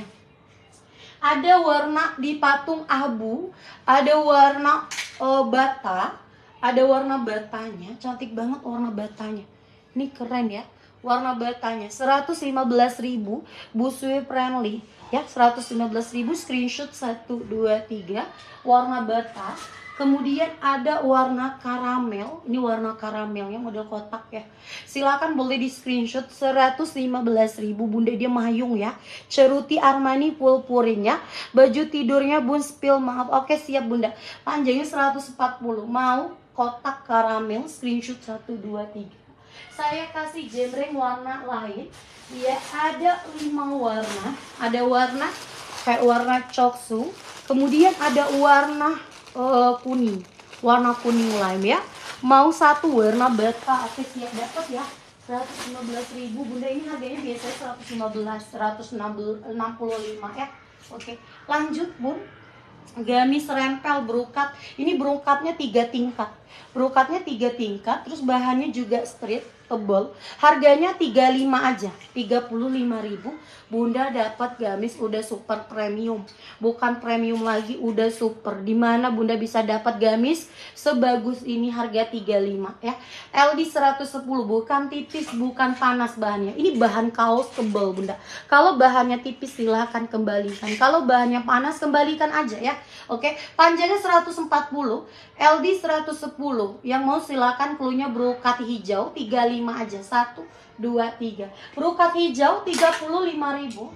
Ada warna di patung abu, ada warna uh, bata, ada warna batanya, cantik banget warna batanya. Ini keren ya, warna batanya seratus lima belas ribu, busui friendly ya, seratus lima belas ribu. Screenshot satu dua tiga, warna bata. Kemudian ada warna karamel. Ini warna karamelnya model kotak ya. Silakan boleh di screenshot seratus lima belas ribu. Bunda dia mayung ya. Ceruti Armani full puring ya. Baju tidurnya bun spill maaf. Oke siap bunda. Panjangnya seratus empat puluh. Mau kotak karamel screenshot satu dua tiga. Saya kasih jembreng warna lain. Ya ada lima warna. Ada warna kayak warna coksu. Kemudian ada warna Uh, kuning, warna kuning lime ya. Mau satu warna bata, oke siap dapat ya. Seratus lima belas ribu bunda, ini harganya biasanya seratus lima belas, seratus enam puluh lima ya. Oke lanjut bun. Gamis rempel brokat. Ini brokatnya tiga tingkat. Brokatnya tiga tingkat, terus bahannya juga straight, tebal. Harganya tiga puluh lima aja, tiga puluh lima ribu. Bunda dapat gamis udah super premium. Bukan premium lagi, udah super. Dimana bunda bisa dapat gamis sebagus ini harga tiga puluh lima ya. L D seratus sepuluh, bukan tipis, bukan panas bahannya. Ini bahan kaos tebal bunda. Kalau bahannya tipis silahkan kembalikan. Kalau bahannya panas kembalikan aja ya. Oke, panjangnya seratus empat puluh, L D seratus sepuluh. Yang mau silakan cluenya brokat hijau tiga puluh lima aja. Satu dua tiga. Brokat hijau tiga puluh lima ribu.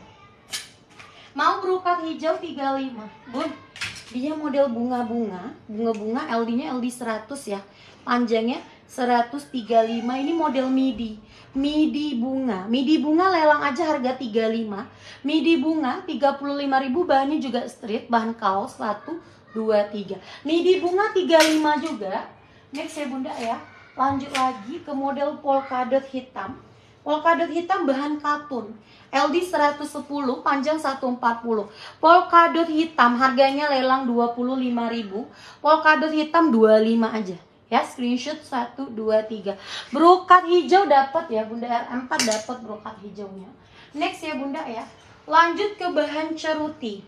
Mau brokat hijau tiga puluh lima. Bun, dia model bunga-bunga, bunga-bunga. L D-nya L D seratus ya. Panjangnya seratus tiga puluh lima. Ini model midi. Midi bunga. Midi bunga lelang aja harga tiga puluh lima. Midi bunga tiga puluh lima ribu, bahannya juga straight, bahan kaos. Satu dua tiga. Midi bunga tiga puluh lima juga. Next ya bunda ya. Lanjut lagi ke model polkadot hitam. Polkadot hitam bahan katun. L D seratus sepuluh, panjang seratus empat puluh. Polkadot hitam harganya lelang dua puluh lima ribu. Polkadot hitam dua puluh lima aja. Ya, screenshot satu dua tiga. Brokat hijau dapat ya bunda, R empat dapat brokat hijaunya. Next ya bunda ya. Lanjut ke bahan ceruti.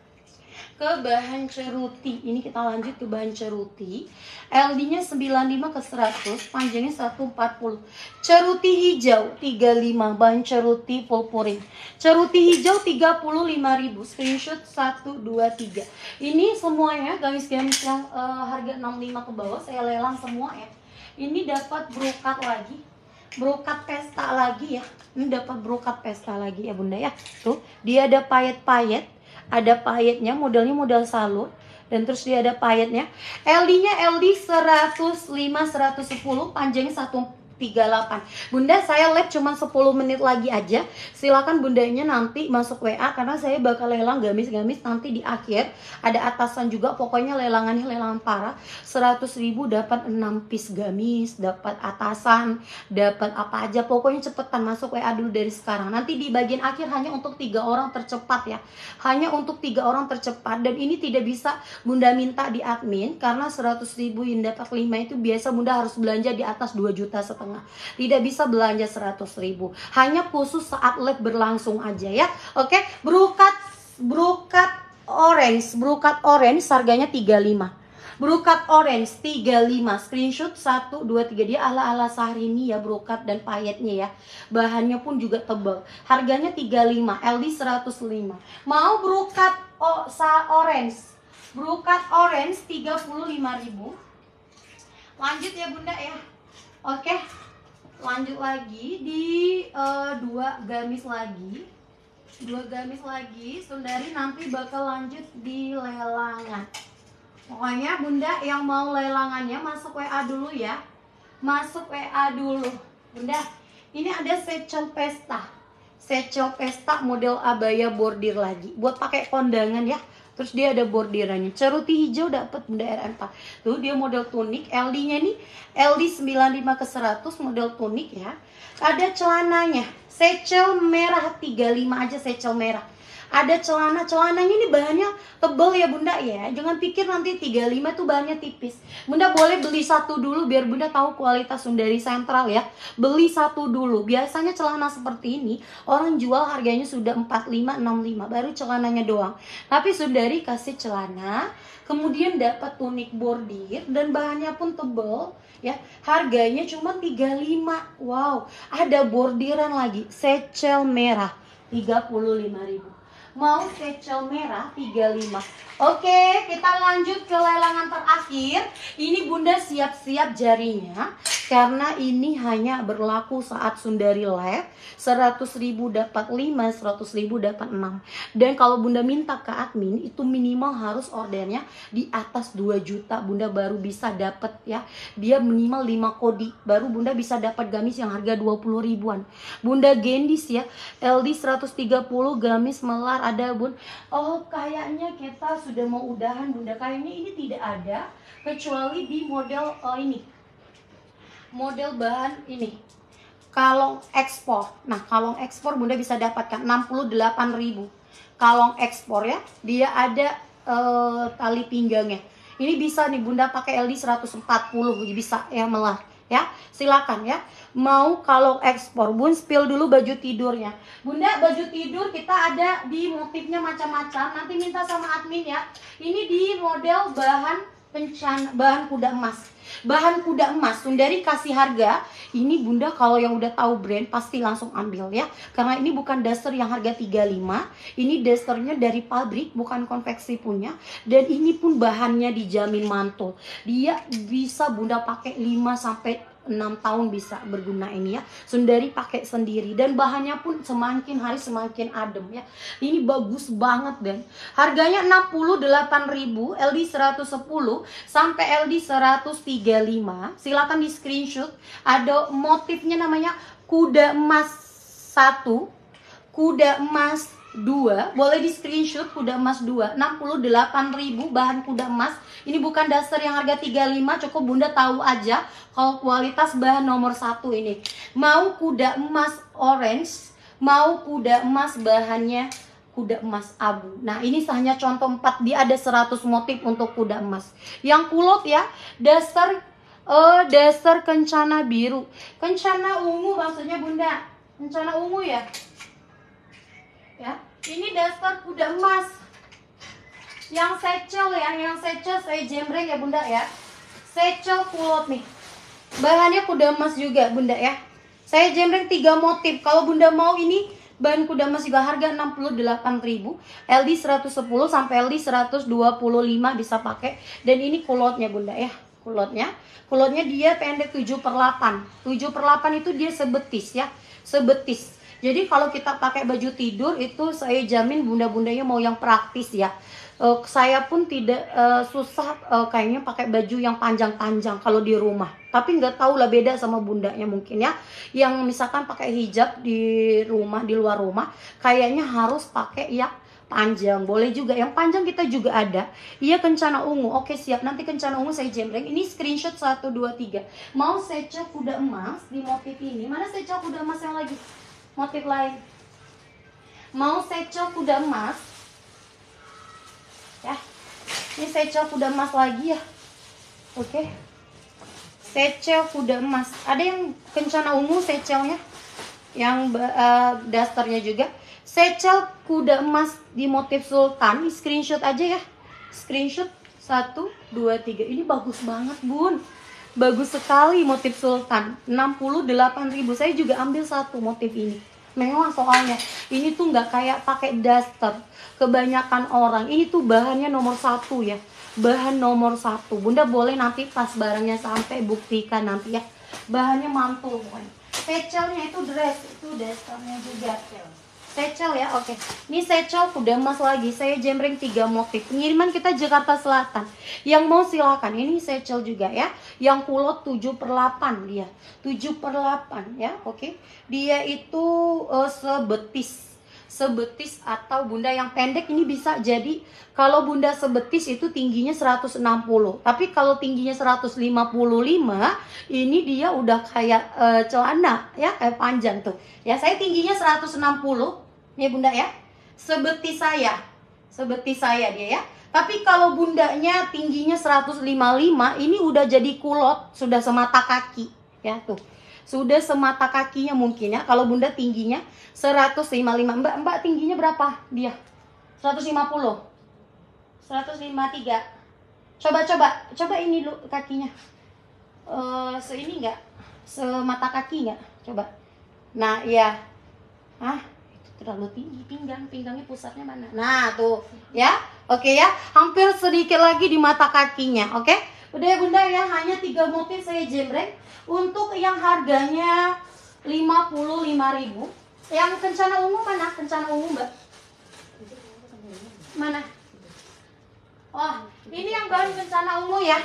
Ke bahan ceruti. Ini kita lanjut ke bahan ceruti. L D-nya sembilan puluh lima ke seratus, panjangnya seratus empat puluh. Ceruti hijau tiga puluh lima, bahan ceruti full puring. Ceruti hijau tiga puluh lima ribu. Screenshot satu dua tiga. Ini semuanya gamis-gamis yang uh, harga enam puluh lima ke bawah saya lelang semua ya. Ini dapat brokat lagi. Brokat pesta lagi ya. Ini dapat brokat pesta lagi ya bunda ya. Tuh, dia ada payet-payet. Ada payetnya, modelnya model salur. Dan terus dia ada payetnya. L D-nya L D seratus lima, seratus sepuluh, panjangnya seratus tiga puluh delapan. Bunda saya live cuma sepuluh menit lagi aja. Silakan bundanya nanti masuk W A karena saya bakal lelang gamis-gamis nanti di akhir. Ada atasan juga, pokoknya lelangannya lelangan parah. seratus ribu dapat enam piece gamis, dapat atasan, dapat apa aja. Pokoknya cepetan masuk W A dulu dari sekarang. Nanti di bagian akhir hanya untuk tiga orang tercepat ya. Hanya untuk tiga orang tercepat, dan ini tidak bisa bunda minta di admin karena seratus ribu yang dapat lima itu biasa bunda harus belanja di atas dua juta setengah. setengah. Tidak bisa belanja seratus ribu. Hanya khusus saat live berlangsung aja ya. Oke, brokat brokat orange, brokat orange harganya tiga puluh lima. Brokat orange tiga puluh lima. Screenshot satu dua tiga. Dia ala-ala Syahrini ya, brokat dan payetnya ya. Bahannya pun juga tebal. Harganya tiga puluh lima, L D seratus lima. Mau brokat oh, sa orange. Brokat orange tiga puluh lima ribu. Lanjut ya Bunda ya. Oke. Lanjut lagi di uh, dua gamis lagi. Dua gamis lagi. Sundari nanti bakal lanjut di lelangan. Pokoknya Bunda yang mau lelangannya masuk W A dulu ya. Masuk W A dulu Bunda. Ini ada secel pesta. Secel pesta model abaya bordir lagi. Buat pakai kondangan ya. Terus dia ada bordirannya. Ceruti hijau dapat Bunda R empat. Tuh dia model tunik. L D-nya nih L D sembilan puluh lima ke seratus model tunik ya. Ada celananya. Secel merah tiga puluh lima aja secel merah. Ada celana, celananya ini bahannya tebal ya Bunda ya. Jangan pikir nanti tiga puluh lima tuh bahannya tipis. Bunda boleh beli satu dulu biar Bunda tahu kualitas Sundari Sentral ya. Beli satu dulu. Biasanya celana seperti ini orang jual harganya sudah empat puluh lima, enam puluh lima. Baru celananya doang. Tapi Sundari kasih celana, kemudian dapat tunik bordir dan bahannya pun tebal ya. Harganya cuma tiga puluh lima. Wow, ada bordiran lagi. Secel merah tiga puluh lima ribu. Mau secel merah tiga puluh lima. Oke, kita lanjut ke lelangan terakhir. Ini Bunda siap-siap jarinya karena ini hanya berlaku saat Sundari live. Seratus ribu dapat lima, seratus ribu dapat enam. Dan kalau Bunda minta ke admin itu minimal harus ordernya di atas dua juta Bunda baru bisa dapat ya. Dia minimal lima kodi baru Bunda bisa dapat gamis yang harga dua puluh ribuan. Bunda gendis ya. L D seratus tiga puluh gamis melar ada Bun. Oh, kayaknya kita sudah mau udahan Bunda. Kayaknya ini tidak ada kecuali di model oh ini. Model bahan ini. Kalong ekspor. Nah, kalong ekspor Bunda bisa dapatkan enam puluh delapan ribu. Kalong ekspor ya. Dia ada uh, tali pinggangnya. Ini bisa nih Bunda pakai L D seratus empat puluh bisa ya melar ya. Silakan ya. Mau kalong ekspor. Bun spill dulu baju tidurnya. Bunda baju tidur kita ada di motifnya macam-macam. Nanti minta sama admin ya. Ini di model bahan kencana, bahan kuda emas. Bahan kuda emas Sundari kasih harga. Ini Bunda kalau yang udah tahu brand pasti langsung ambil ya. Karena ini bukan daster yang harga tiga puluh lima. Ini dasternya dari pabrik, bukan konveksi punya. Dan ini pun bahannya dijamin mantul. Dia bisa Bunda pakai lima sampai enam tahun bisa berguna ini ya. Sundari pakai sendiri dan bahannya pun semakin hari semakin adem ya. Ini bagus banget dan harganya enam puluh delapan ribu, L D seratus sepuluh sampai L D seratus tiga puluh lima. Silakan di screenshot. Ada motifnya namanya kuda emas satu, kuda emas dua, boleh di screenshot kuda emas dua, enam puluh delapan ribu bahan kuda emas. Ini bukan daster yang harga tiga puluh lima, cukup Bunda tahu aja kalau kualitas bahan nomor satu ini. Mau kuda emas orange, mau kuda emas bahannya kuda emas abu. Nah, ini hanya contoh empat, dia ada seratus motif untuk kuda emas. Yang kulot ya, daster uh, daster kencana biru. Kencana ungu maksudnya Bunda. Kencana ungu ya. Ya, ini daster kuda emas. Yang secel ya, yang secel saya jembreng ya Bunda ya. Secel kulot nih. Bahannya kuda emas juga Bunda ya. Saya jembreng tiga motif. Kalau Bunda mau ini bahan kuda emas juga harga enam puluh delapan ribu. L D seratus sepuluh sampai L D seratus dua puluh lima bisa pakai. Dan ini kulotnya Bunda ya. Kulotnya. Kulotnya dia pendek tujuh per delapan. tujuh per delapan itu dia sebetis ya. Sebetis. Jadi kalau kita pakai baju tidur itu saya jamin bunda-bundanya mau yang praktis ya. Uh, saya pun tidak uh, susah uh, kayaknya pakai baju yang panjang-panjang kalau di rumah. Tapi nggak tahu lah beda sama bundanya mungkin ya. Yang misalkan pakai hijab di rumah, di luar rumah, kayaknya harus pakai yang panjang. Boleh juga yang panjang kita juga ada. Iya kencana ungu. Oke siap. Nanti kencana ungu saya jembreng. Ini screenshot satu dua tiga. Mau secel kuda emas di motif ini. Mana secel kuda emas yang lagi? Motif lain. Mau secel kuda emas. Ya, ini secel kuda emas lagi ya. Oke, Secel kuda emas. Ada yang kencana ungu secelnya, yang uh, dasternya juga. Secel kuda emas di motif sultan. Screenshot aja ya. Screenshot satu, dua, tiga. Ini bagus banget bun. Bagus sekali motif sultan. enam puluh delapan ribu. Saya juga ambil satu motif ini. Mewah soalnya. Ini tuh nggak kayak pakai daster. Kebanyakan orang. Ini tuh bahannya nomor satu ya. Bahan nomor satu. Bunda boleh nanti pas barangnya sampai buktikan nanti ya. Bahannya mantul pokoknya. Secelnya itu dress. Itu dasternya juga. Secel ya, oke. Ini secel kuda emas lagi. Saya jembreng tiga motif. Pengiriman kita Jakarta Selatan. Yang mau silakan. Ini secel juga ya. Yang kulot tujuh per delapan dia. tujuh per delapan ya, oke. Dia itu uh, sebetis. Sebetis atau bunda yang pendek ini bisa jadi. Kalau bunda sebetis itu tingginya seratus enam puluh. Tapi kalau tingginya seratus lima puluh lima, ini dia udah kayak uh, celana ya, kayak panjang tuh. Ya, saya tingginya seratus enam puluh. Ya bunda ya, sebetis saya, sebetis saya dia ya. Tapi kalau bundanya tingginya seratus lima puluh lima, ini udah jadi kulot, sudah semata kaki ya tuh. Sudah semata kakinya mungkin ya. Kalau bunda tingginya seratus lima puluh lima, mbak mbak tingginya berapa dia? seratus lima puluh, seratus lima puluh tiga. Coba coba coba ini dulu kakinya. Uh, se ini enggak, semata kaki enggak? Coba. Nah iya, ah terlalu tinggi pinggang, pinggangnya pusatnya mana? Nah tuh ya, oke ya, hampir sedikit lagi di mata kakinya, oke? Udah ya bunda ya, hanya tiga motif saya jembreng untuk yang harganya lima puluh lima ribu. Yang kencana ungu mana? Kencana ungu mbak? Mana? Oh ini yang bahan kencana ungu ya.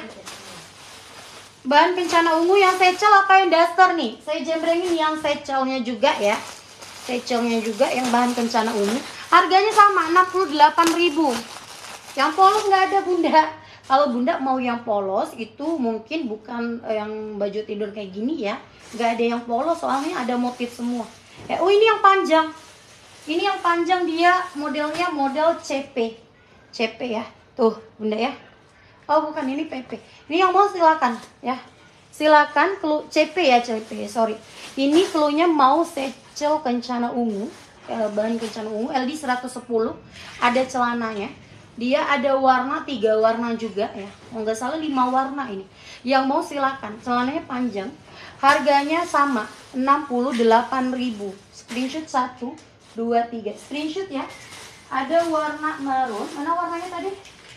Bahan kencana ungu yang secel apa yang daster nih? Saya jembrengin yang secelnya juga ya. Secelnya juga yang bahan kencana ungu. Harganya sama enam puluh delapan ribu. Yang polos nggak ada bunda. Kalau bunda mau yang polos itu mungkin bukan yang baju tidur kayak gini ya. Nggak ada yang polos soalnya ada motif semua. Eh, oh ini yang panjang. Ini yang panjang dia modelnya model C P. C P ya. Tuh bunda ya. Oh bukan, ini P P. Ini yang mau silakan ya. Silakan clue C P ya, C P. Sorry. Ini cluenya mau secel kencana ungu, eh, bahan kencana ungu L D seratus sepuluh, ada celananya. Dia ada warna, tiga warna juga ya. Kalau nggak salah lima warna ini. Yang mau silakan. Celananya panjang. Harganya sama, enam puluh delapan ribu. Screenshot satu, dua, tiga. Screenshot ya. Ada warna maroon. Mana warnanya tadi?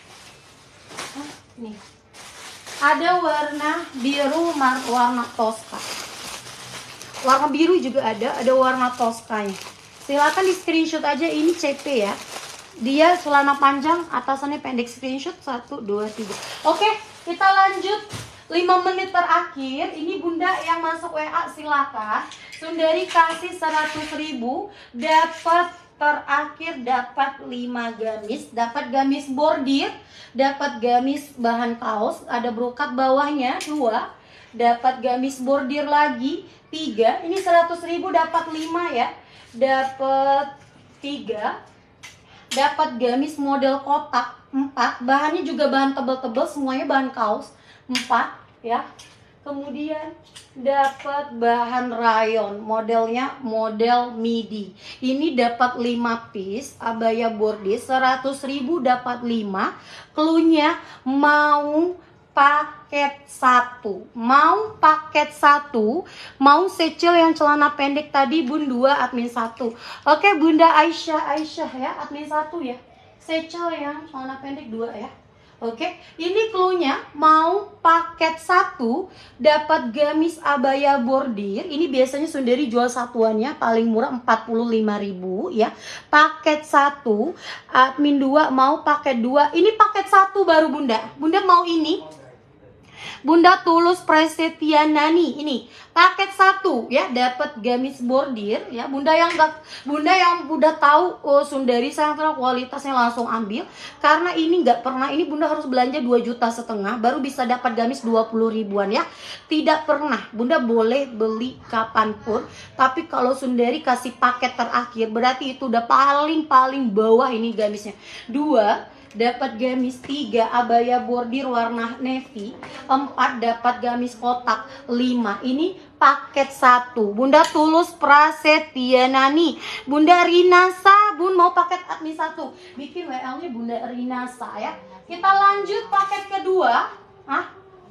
Hah, ini. Ada warna biru, warna toska. Warna biru juga ada, ada warna toskanya. Silakan di screenshot aja, ini C P ya. Dia celana panjang, atasannya pendek. Screenshot satu, dua, tiga. Oke, kita lanjut. lima menit terakhir. Ini bunda yang masuk W A silakan. Sundari kasih seratus ribu, dapat terakhir dapat lima gamis, dapat gamis bordir, dapat gamis bahan kaos, ada brokat bawahnya dua, dapat gamis bordir lagi tiga. Ini seratus ribu dapat lima ya, dapat tiga, dapat gamis model kotak empat, bahannya juga bahan tebal-tebal, semuanya bahan kaos empat ya. Kemudian dapat bahan rayon, modelnya model midi. Ini dapat lima piece, abaya bordir seratus ribu dapat lima. Cluenya mau paket satu. Mau paket satu, mau secel yang celana pendek tadi bun dua, admin satu. Oke bunda Aisyah, Aisyah ya, admin satu ya. Secel yang celana pendek dua ya. Oke, ini cluenya mau paket satu dapat gamis abaya bordir. Ini biasanya Sundari jual satuannya paling murah empat puluh lima ribu ya. Paket satu, admin dua mau paket dua. Ini paket satu baru bunda. Bunda mau ini. Bunda Tulus Prasetyanani ini paket satu ya, dapat gamis bordir ya. Bunda yang enggak, bunda yang udah tahu oh, Sundari Sentral kualitasnya langsung ambil, karena ini nggak pernah, ini bunda harus belanja dua juta setengah baru bisa dapat gamis dua puluh ribuan ya. Tidak pernah, bunda boleh beli kapanpun, tapi kalau Sundari kasih paket terakhir berarti itu udah paling paling bawah ini gamisnya. Dua dapat gamis tiga, abaya bordir warna navy empat, dapat gamis kotak lima. Ini paket satu. Bunda Tulus Prasetyanani, Bunda Rinasa, Bun mau paket admin satu, bikin W L-nya Bunda Rinasa ya. Kita lanjut paket kedua. Hah?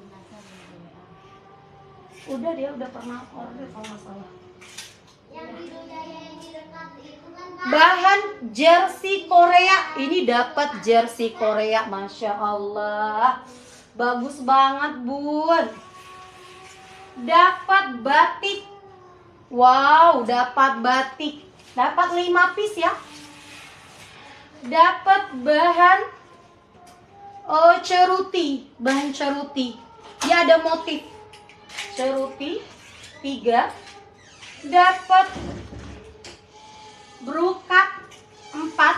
Udah, dia udah pernah order kalau nggak salah. Yang biru jaya yang di dekat itu kan Kak? Bahan jersey Korea. Ini dapat jersey Korea, Masya Allah, bagus banget Bun. Dapat batik. Wow, dapat batik. Dapat lima piece ya. Dapat bahan oh ceruti, bahan ceruti. Dia ada motif ceruti tiga. Dapat brokat empat.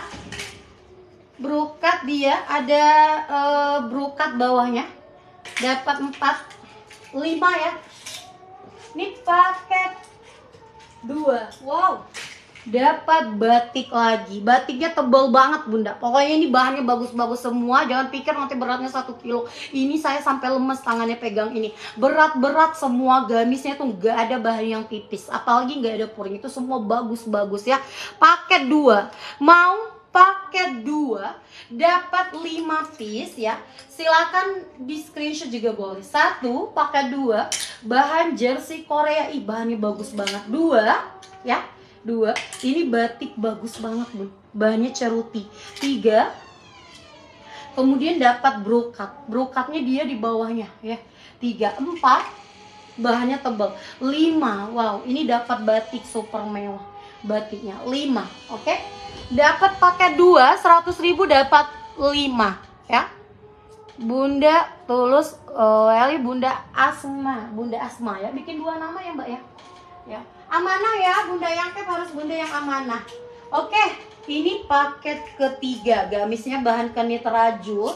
Brokat dia ada uh, brokat bawahnya. Dapat empat, lima ya. Ini paket dua. Wow. Dapat batik lagi. Batiknya tebal banget Bunda. Pokoknya ini bahannya bagus-bagus semua. Jangan pikir nanti beratnya satu kilo. Ini saya sampai lemes tangannya pegang ini. Berat-berat semua. Gamisnya tuh gak ada bahan yang tipis. Apalagi gak ada puring. Itu semua bagus-bagus ya. Paket dua. Mau paket dua dapat lima piece ya. Silakan di screenshot juga boleh. Satu, paket dua bahan jersey Korea. Ih, bahannya bagus banget. Dua ya. Dua, ini batik bagus banget Bun, bahannya ceruti. Tiga, kemudian dapat brokat, brokatnya dia di bawahnya ya. Tiga, empat, bahannya tebal. Lima, wow, ini dapat batik super mewah batiknya. Lima, oke okay? Dapat paket dua, seratus ribu dapat lima ya. Bunda Tulus, uh, Eli Bunda Asma, Bunda Asma ya, bikin dua nama ya Mbak ya. Ya, amanah ya, Bunda yang kep harus Bunda yang amanah. Oke, ini paket ketiga, gamisnya bahan kenit rajut.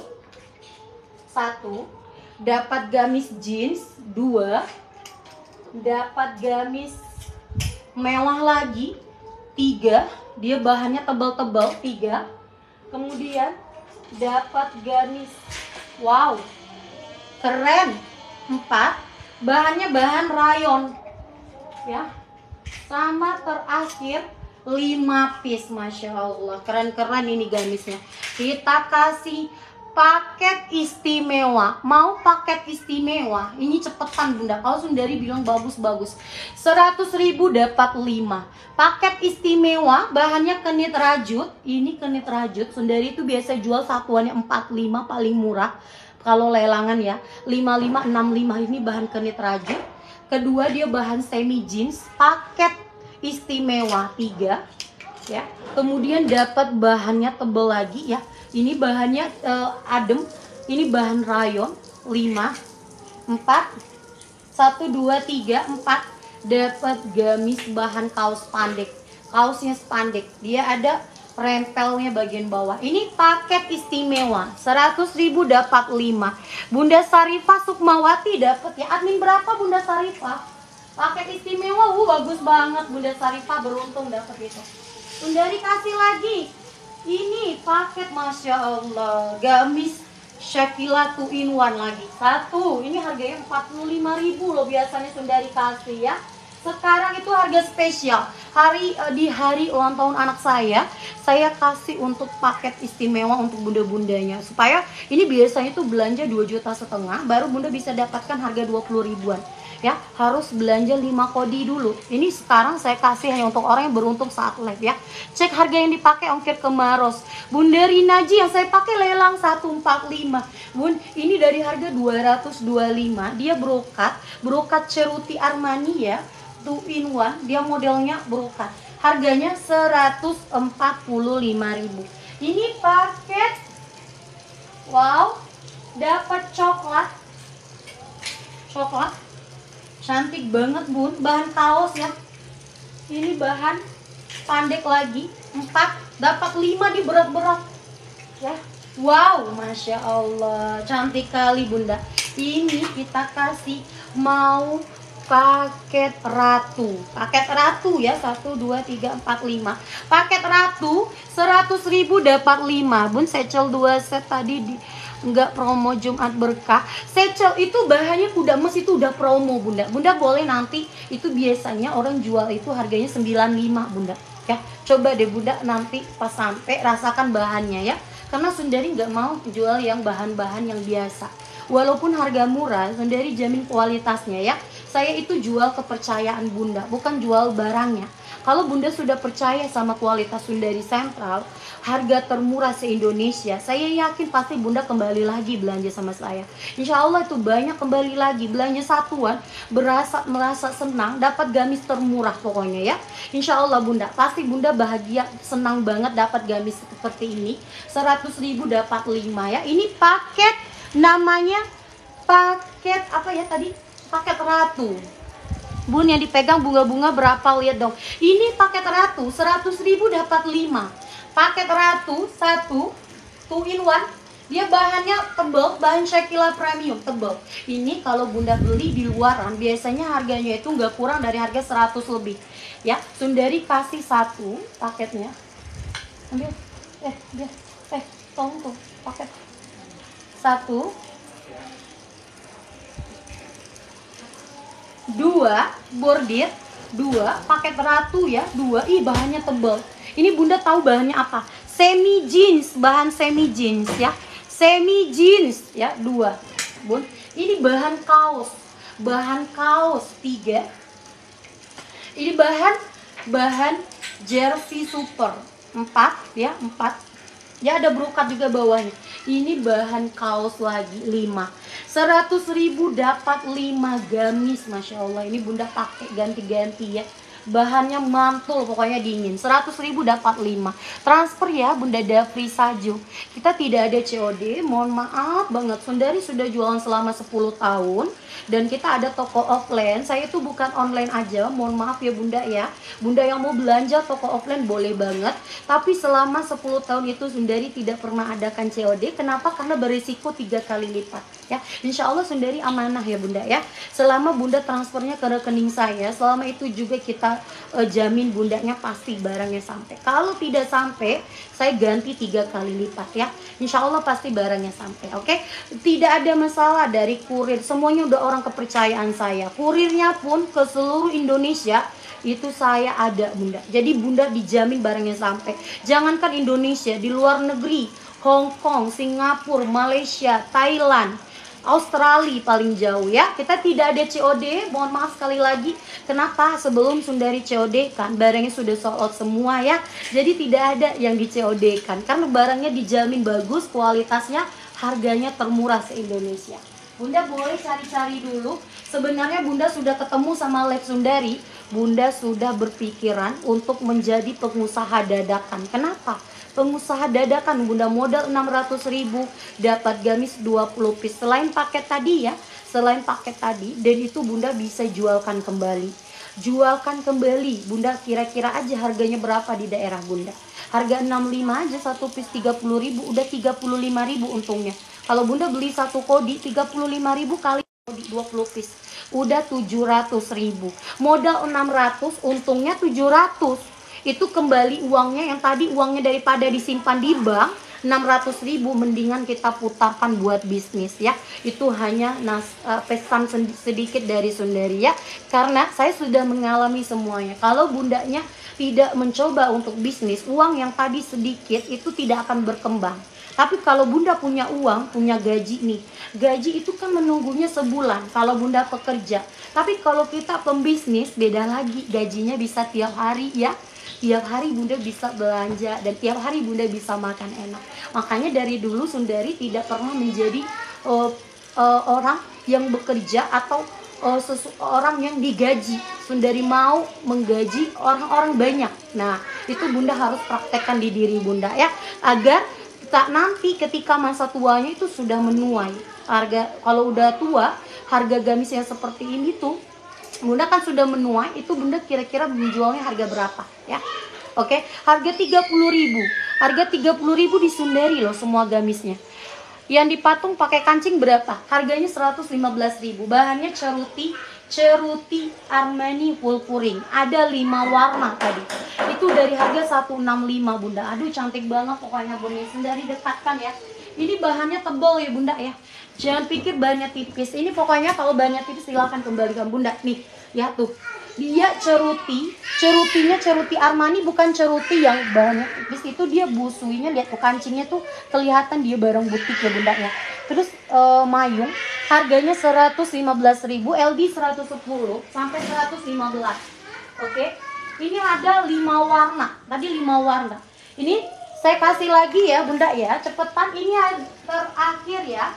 Satu, dapat gamis jeans. Dua, dapat gamis mewah lagi. Tiga, dia bahannya tebal-tebal. Tiga, kemudian dapat gamis, wow, keren. Empat, bahannya bahan rayon ya. Sama terakhir lima piece, Masya Allah, keren-keren ini gamisnya. Kita kasih paket istimewa. Mau paket istimewa, ini cepetan Bunda, kalau Sundari bilang bagus-bagus. Seratus ribu dapat lima. Paket istimewa, bahannya kenit rajut. Ini kenit rajut, Sundari itu biasa jual satuannya empat puluh lima paling murah. Kalau lelangan ya, lima puluh lima, enam puluh lima. Ini bahan kenit rajut. Kedua, dia bahan semi jeans, paket istimewa tiga ya. Kemudian dapat bahannya tebal lagi ya. Ini bahannya uh, adem. Ini bahan rayon. Lima, empat, satu, dua, tiga, empat. Dapat gamis bahan kaos pandek. Kaosnya spandek. Dia ada rempelnya bagian bawah. Ini paket istimewa, seratus ribu dapat lima. Bunda Sarifah Sukmawati dapat ya. Admin berapa Bunda Sarifah? Paket istimewa, uh, bagus banget Bunda Sarifah, beruntung dapat itu. Bunda dikasih lagi. Ini paket, Masya Allah, gamis Shakila two in one lagi. Satu, ini harganya empat puluh lima ribu loh biasanya Sundari kasih ya. Sekarang itu harga spesial. Hari di hari ulang tahun anak saya, saya kasih untuk paket istimewa untuk bunda-bundanya. Supaya ini biasanya tuh belanja dua juta setengah, baru bunda bisa dapatkan harga dua puluh ribuan. Ya, harus belanja lima kodi dulu. Ini sekarang saya kasih hanya untuk orang yang beruntung saat live ya. Cek harga yang dipakai ongkir ke Maros. Bunda Rinaji yang saya pakai lelang seratus empat puluh lima. Bun, ini dari harga dua ratus dua puluh lima. Dia brokat, brokat ceruti Armani ya. two in one, dia modelnya brokat. Harganya seratus empat puluh lima ribu. Ini paket, wow, dapat coklat. Coklat cantik banget Bun, bahan kaos ya. Ini bahan pandek lagi. Empat dapat lima di berat-berat ya. Wow, Masya Allah, cantik kali Bunda. Ini kita kasih mau paket ratu. Paket ratu ya, satu, dua, tiga, empat, lima. Paket ratu seratus ribu dapat lima. Bun, secel dua set tadi di enggak promo Jumat Berkah. Secel itu bahannya kuda emas, itu udah promo Bunda. Bunda boleh nanti, itu biasanya orang jual itu harganya sembilan puluh lima Bunda. Ya, coba deh Bunda nanti pas sampai rasakan bahannya ya. Karena Sundari nggak mau jual yang bahan-bahan yang biasa. Walaupun harga murah, Sundari jamin kualitasnya ya. Saya itu jual kepercayaan Bunda, bukan jual barangnya. Kalau Bunda sudah percaya sama kualitas Sundari Sentral, harga termurah se-Indonesia, saya yakin pasti Bunda kembali lagi belanja sama saya. Insya Allah itu banyak kembali lagi belanja satuan, berasa merasa senang, dapat gamis termurah pokoknya ya. Insya Allah Bunda, pasti Bunda bahagia, senang banget dapat gamis seperti ini. seratus ribu dapat lima ya. Ini paket, namanya paket apa ya tadi? Paket ratu. Bun, yang dipegang bunga-bunga berapa, lihat dong. Ini paket ratu, seratus ribu dapat lima. Paket ratu satu, two in one. Dia bahannya tebal, bahan Shakila Premium, tebal. Ini kalau Bunda beli di luaran, biasanya harganya itu nggak kurang dari harga seratus lebih. Ya, Sundari kasih satu paketnya. Ambil, eh, dia, eh, tolong tuh, paket. Satu. Dua, bordir. Dua, paket ratu ya, dua. Ih, bahannya tebal. Ini Bunda tahu bahannya apa? Semi jeans, bahan semi jeans ya. Semi jeans ya, dua. Bun, ini bahan kaos. Bahan kaos tiga. Ini bahan bahan jersey super. Empat ya, empat. Ya ada brokat juga bawahnya. Ini bahan kaos lagi lima. seratus ribu dapat lima gamis, Masya Allah. Ini Bunda pakai ganti-ganti ya. Bahannya mantul, pokoknya dingin. Seratus ribu dapat lima. Transfer ya Bunda Dapri Saju. Kita tidak ada C O D, mohon maaf banget. Sundari sudah jualan selama sepuluh tahun. Dan kita ada toko offline. Saya itu bukan online aja, mohon maaf ya Bunda ya. Bunda yang mau belanja toko offline boleh banget. Tapi selama sepuluh tahun itu Sundari tidak pernah adakan C O D. Kenapa? Karena berisiko tiga kali lipat ya. Insya Allah Sundari amanah ya Bunda ya. Selama Bunda transfernya ke rekening saya, selama itu juga kita Uh, jamin Bundanya pasti barangnya sampai. Kalau tidak sampai, saya ganti tiga kali lipat ya. Insya Allah pasti barangnya sampai. Oke, okay? Tidak ada masalah dari kurir. Semuanya udah orang kepercayaan saya. Kurirnya pun ke seluruh Indonesia itu saya ada Bunda. Jadi Bunda dijamin barangnya sampai. Jangankan Indonesia, di luar negeri, Hong Kong, Singapura, Malaysia, Thailand, Australia paling jauh ya. Kita tidak ada C O D, mohon maaf sekali lagi. Kenapa? Sebelum Sundari C O D kan barangnya sudah sold out semua ya. Jadi tidak ada yang di C O D kan, karena barangnya dijamin bagus, kualitasnya, harganya termurah se-Indonesia. Bunda boleh cari-cari dulu. Sebenarnya Bunda sudah ketemu sama Lab Sundari. Bunda sudah berpikiran untuk menjadi pengusaha dadakan. Kenapa? Pengusaha dadakan, Bunda modal enam ratus ribu, dapat gamis dua puluh piece. Selain paket tadi ya, selain paket tadi, dan itu Bunda bisa jualkan kembali. Jualkan kembali, Bunda kira-kira aja harganya berapa di daerah Bunda. Harga enam puluh lima aja, satu piece tiga puluh ribu, udah tiga puluh lima ribu untungnya. Kalau Bunda beli satu kodi, tiga puluh lima ribu kali kodi dua puluh piece, udah tujuh ratus ribu. Modal enam ratus, untungnya tujuh ratus. Itu kembali uangnya yang tadi, uangnya daripada disimpan di bank enam ratus ribu, mendingan kita putarkan buat bisnis ya. Itu hanya nas, uh, pesan sedikit dari Sundari ya, karena saya sudah mengalami semuanya. Kalau Bundanya tidak mencoba untuk bisnis, uang yang tadi sedikit itu tidak akan berkembang. Tapi kalau Bunda punya uang, punya gaji nih, gaji itu kan menunggunya sebulan kalau Bunda pekerja. Tapi kalau kita pembisnis beda lagi, gajinya bisa tiap hari ya. Tiap hari Bunda bisa belanja dan tiap hari Bunda bisa makan enak. Makanya dari dulu Sundari tidak pernah menjadi uh, uh, orang yang bekerja atau uh, seseorang yang digaji. Sundari mau menggaji orang-orang banyak. Nah, itu Bunda harus praktekkan di diri Bunda ya, agar tak nanti ketika masa tuanya itu sudah menuai. Harga kalau udah tua, harga gamis yang seperti ini tuh Bunda kan sudah menuai, itu Bunda kira-kira menjualnya harga berapa ya? Oke, harga tiga puluh ribu. Harga tiga puluh ribu di Sundari loh semua gamisnya. Yang dipatung pakai kancing berapa? Harganya seratus lima belas ribu. Bahannya ceruti ceruti Armani Purpuring. Ada lima warna tadi. Itu dari harga seratus enam puluh lima Bunda. Aduh cantik banget pokoknya Bunda. Sendiri dekatkan ya. Ini bahannya tebal ya Bunda ya. Jangan pikir bahannya tipis. Ini pokoknya kalau bahannya tipis silahkan kembalikan Bunda. Nih ya tuh. Dia ceruti, cerutinya ceruti Armani, bukan ceruti yang bahannya tipis. Itu dia busuinya, lihat tuh kancingnya tuh kelihatan dia barang butik ya Bunda ya. Terus uh, mayung harganya seratus lima belas ribu, L D seratus sepuluh sampai seratus lima belas. Oke. Ini ada lima warna. Tadi lima warna. Ini saya kasih lagi ya Bunda ya. Cepetan, ini terakhir ya.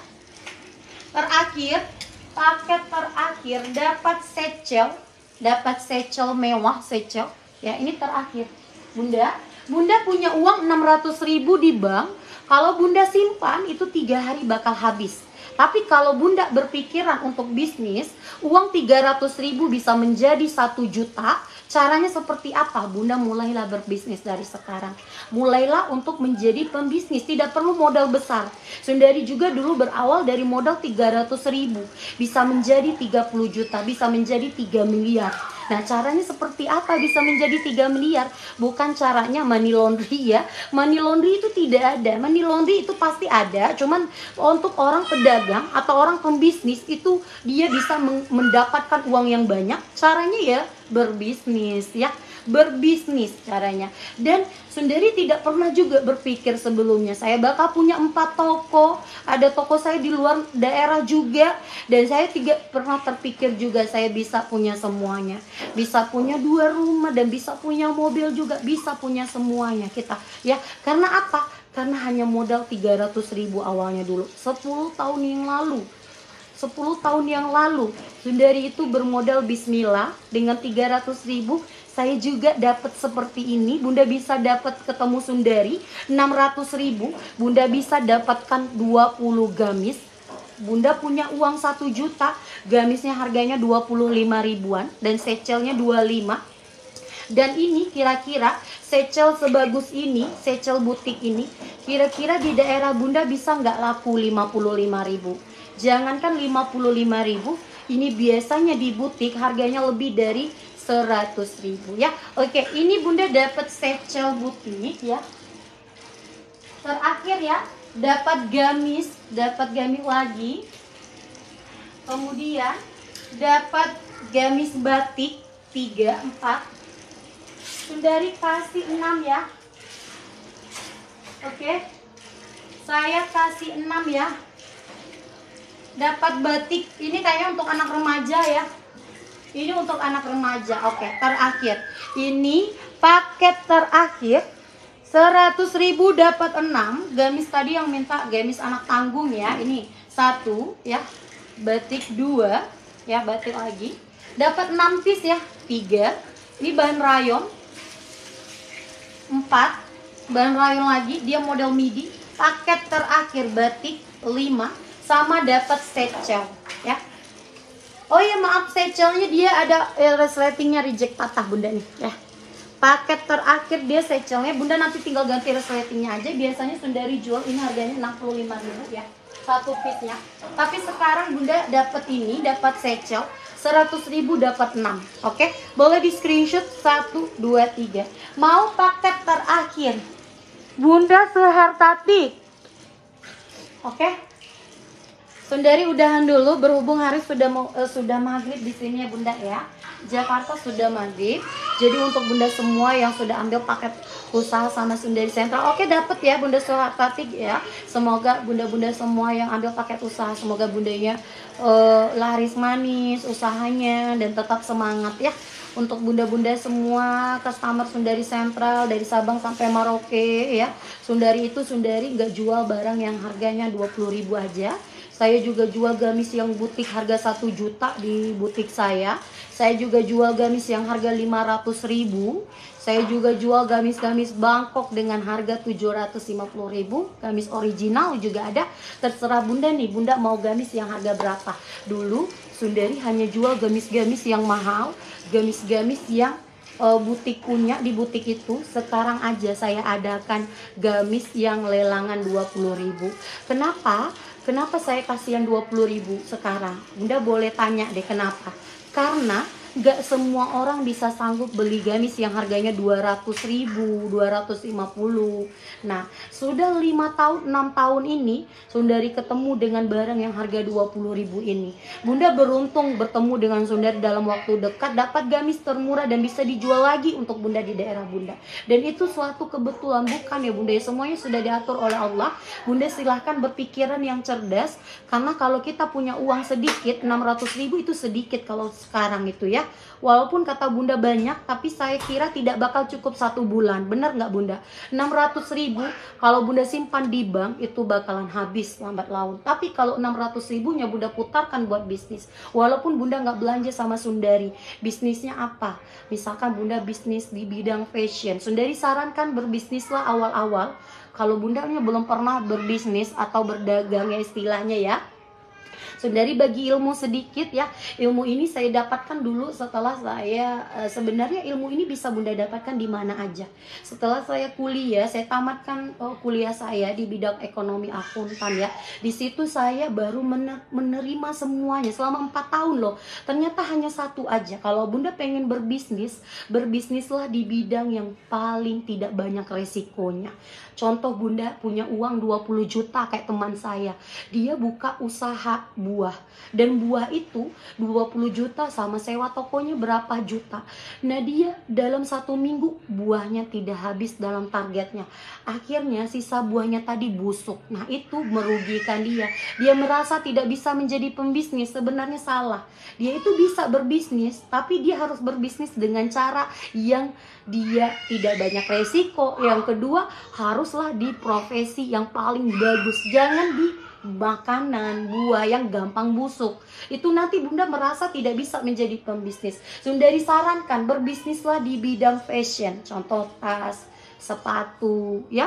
Terakhir, paket terakhir dapat secel, dapat secel mewah, secel. Ya, ini terakhir. Bunda, Bunda punya uang enam ratus ribu di bank. Kalau Bunda simpan itu tiga hari bakal habis. Tapi kalau Bunda berpikiran untuk bisnis, uang tiga ratus ribu bisa menjadi satu juta. Caranya seperti apa? Bunda mulailah berbisnis dari sekarang. Mulailah untuk menjadi pembisnis. Tidak perlu modal besar. Sundari juga dulu berawal dari modal tiga ratus ribu. Bisa menjadi tiga puluh juta. Bisa menjadi tiga miliar. Nah caranya seperti apa bisa menjadi tiga miliar? Bukan caranya money laundry ya. Money laundry itu tidak ada. Money laundry itu pasti ada. Cuman untuk orang pedagang atau orang pembisnis itu dia bisa mendapatkan uang yang banyak. Caranya ya berbisnis ya. Berbisnis caranya. Dan Sundari tidak pernah juga berpikir sebelumnya saya bakal punya empat toko. Ada toko saya di luar daerah juga. Dan saya tidak pernah terpikir juga saya bisa punya semuanya. Bisa punya dua rumah dan bisa punya mobil juga. Bisa punya semuanya kita ya. Karena apa? Karena hanya modal tiga ratus ribu awalnya dulu. sepuluh tahun yang lalu. sepuluh tahun yang lalu Sundari itu bermodal bismillah dengan tiga ratus ribu. Saya juga dapat seperti ini. Bunda bisa dapat ketemu Sundari enam ratus ribu. Bunda bisa dapatkan dua puluh gamis. Bunda punya uang satu juta. Gamisnya harganya dua puluh lima ribuan dan secelnya dua puluh lima. Dan ini kira-kira secel sebagus ini, secel butik ini, kira-kira di daerah Bunda bisa nggak laku lima puluh lima ribu? Jangankan lima puluh lima ribu, ini biasanya di butik harganya lebih dari seratus ribu ya. Oke, ini Bunda dapat secel butik ya. Terakhir ya, dapat gamis, dapat gamis lagi. Kemudian dapat gamis batik tiga, empat. Sundari kasih enam ya. Oke. Saya kasih enam ya. Dapat batik, ini kayaknya untuk anak remaja ya. Ini untuk anak remaja. Oke, terakhir. Ini paket terakhir seratus ribu dapat enam. Gamis tadi yang minta gamis anak tanggung ya. Ini satu ya. Batik dua ya, batik lagi. Dapat enam piece ya. tiga. Ini bahan rayon. empat. Bahan rayon lagi, dia model midi. Paket terakhir batik lima sama dapat secel ya. Oh ya maaf, secelnya dia ada resletingnya reject patah Bunda nih ya. Paket terakhir dia secelnya, Bunda nanti tinggal ganti resletingnya aja. Biasanya Sundari jual ini harganya enam puluh lima ribu ya, satu piece nya. Tapi sekarang Bunda dapat ini, dapat secel seratus ribu dapat enam. Oke, boleh di screenshot satu, dua, tiga. Mau paket terakhir Bunda Suhartati. Oke, Sundari udahan dulu berhubung hari sudah mau, uh, sudah maghrib di sini ya Bunda ya. Jakarta sudah maghrib. Jadi untuk Bunda semua yang sudah ambil paket usaha sama Sundari Sentral, oke dapat ya Bunda Suhartati ya. Semoga bunda-bunda semua yang ambil paket usaha, semoga bundanya uh, laris manis usahanya dan tetap semangat ya. Untuk bunda-bunda semua customer Sundari Sentral dari Sabang sampai Merauke ya. Sundari itu Sundari nggak jual barang yang harganya dua puluh ribu aja. Saya juga jual gamis yang butik harga satu juta di butik saya. Saya juga jual gamis yang harga lima ratus ribu. Saya juga jual gamis-gamis Bangkok dengan harga tujuh ratus lima puluh ribu. Gamis original juga ada. Terserah Bunda nih, Bunda mau gamis yang harga berapa. Dulu Sundari hanya jual gamis-gamis yang mahal, gamis-gamis yang uh, butik punya di butik itu. Sekarang aja saya adakan gamis yang lelangan dua puluh ribu. Kenapa? Kenapa saya kasih yang dua puluh ribu sekarang? Bunda boleh tanya deh kenapa. Karena gak semua orang bisa sanggup beli gamis yang harganya dua ratus ribu, dua ratus lima puluh. Nah, sudah lima tahun, enam tahun ini Sundari ketemu dengan barang yang harga dua puluh ribu ini. Bunda beruntung bertemu dengan Sundari dalam waktu dekat, dapat gamis termurah dan bisa dijual lagi untuk Bunda di daerah Bunda. Dan itu suatu kebetulan, bukan ya Bunda, semuanya sudah diatur oleh Allah. Bunda silahkan berpikiran yang cerdas, karena kalau kita punya uang sedikit, enam ratus ribu itu sedikit kalau sekarang itu ya. Walaupun kata Bunda banyak, tapi saya kira tidak bakal cukup satu bulan. Benar nggak Bunda? enam ratus ribu kalau Bunda simpan di bank itu bakalan habis lambat laun. Tapi kalau enam ratus ribunya Bunda putarkan buat bisnis. Walaupun Bunda nggak belanja sama Sundari, bisnisnya apa? Misalkan Bunda bisnis di bidang fashion, Sundari sarankan berbisnislah awal-awal. Kalau Bundanya belum pernah berbisnis atau berdagang ya istilahnya ya, Sundari bagi ilmu sedikit ya. Ilmu ini saya dapatkan dulu setelah saya e, sebenarnya ilmu ini bisa Bunda dapatkan di mana aja. Setelah saya kuliah, saya tamatkan oh, kuliah saya di bidang ekonomi akuntan ya. Di situ saya baru menerima semuanya selama empat tahun loh. Ternyata hanya satu aja. Kalau Bunda pengen berbisnis, berbisnislah di bidang yang paling tidak banyak resikonya. Contoh, Bunda punya uang dua puluh juta kayak teman saya. Dia buka usaha buah. Dan buah itu dua puluh juta sama sewa tokonya berapa juta. Nah dia dalam satu minggu buahnya tidak habis dalam targetnya. Akhirnya sisa buahnya tadi busuk. Nah itu merugikan dia. Dia merasa tidak bisa menjadi pembisnis. Sebenarnya salah. Dia itu bisa berbisnis, tapi dia harus berbisnis dengan cara yang dia tidak banyak resiko. Yang kedua, haruslah di profesi yang paling bagus. Jangan di makanan, buah yang gampang busuk. Itu nanti Bunda merasa tidak bisa menjadi pembisnis. Sundari sarankan berbisnislah di bidang fashion. Contoh tas, sepatu, ya.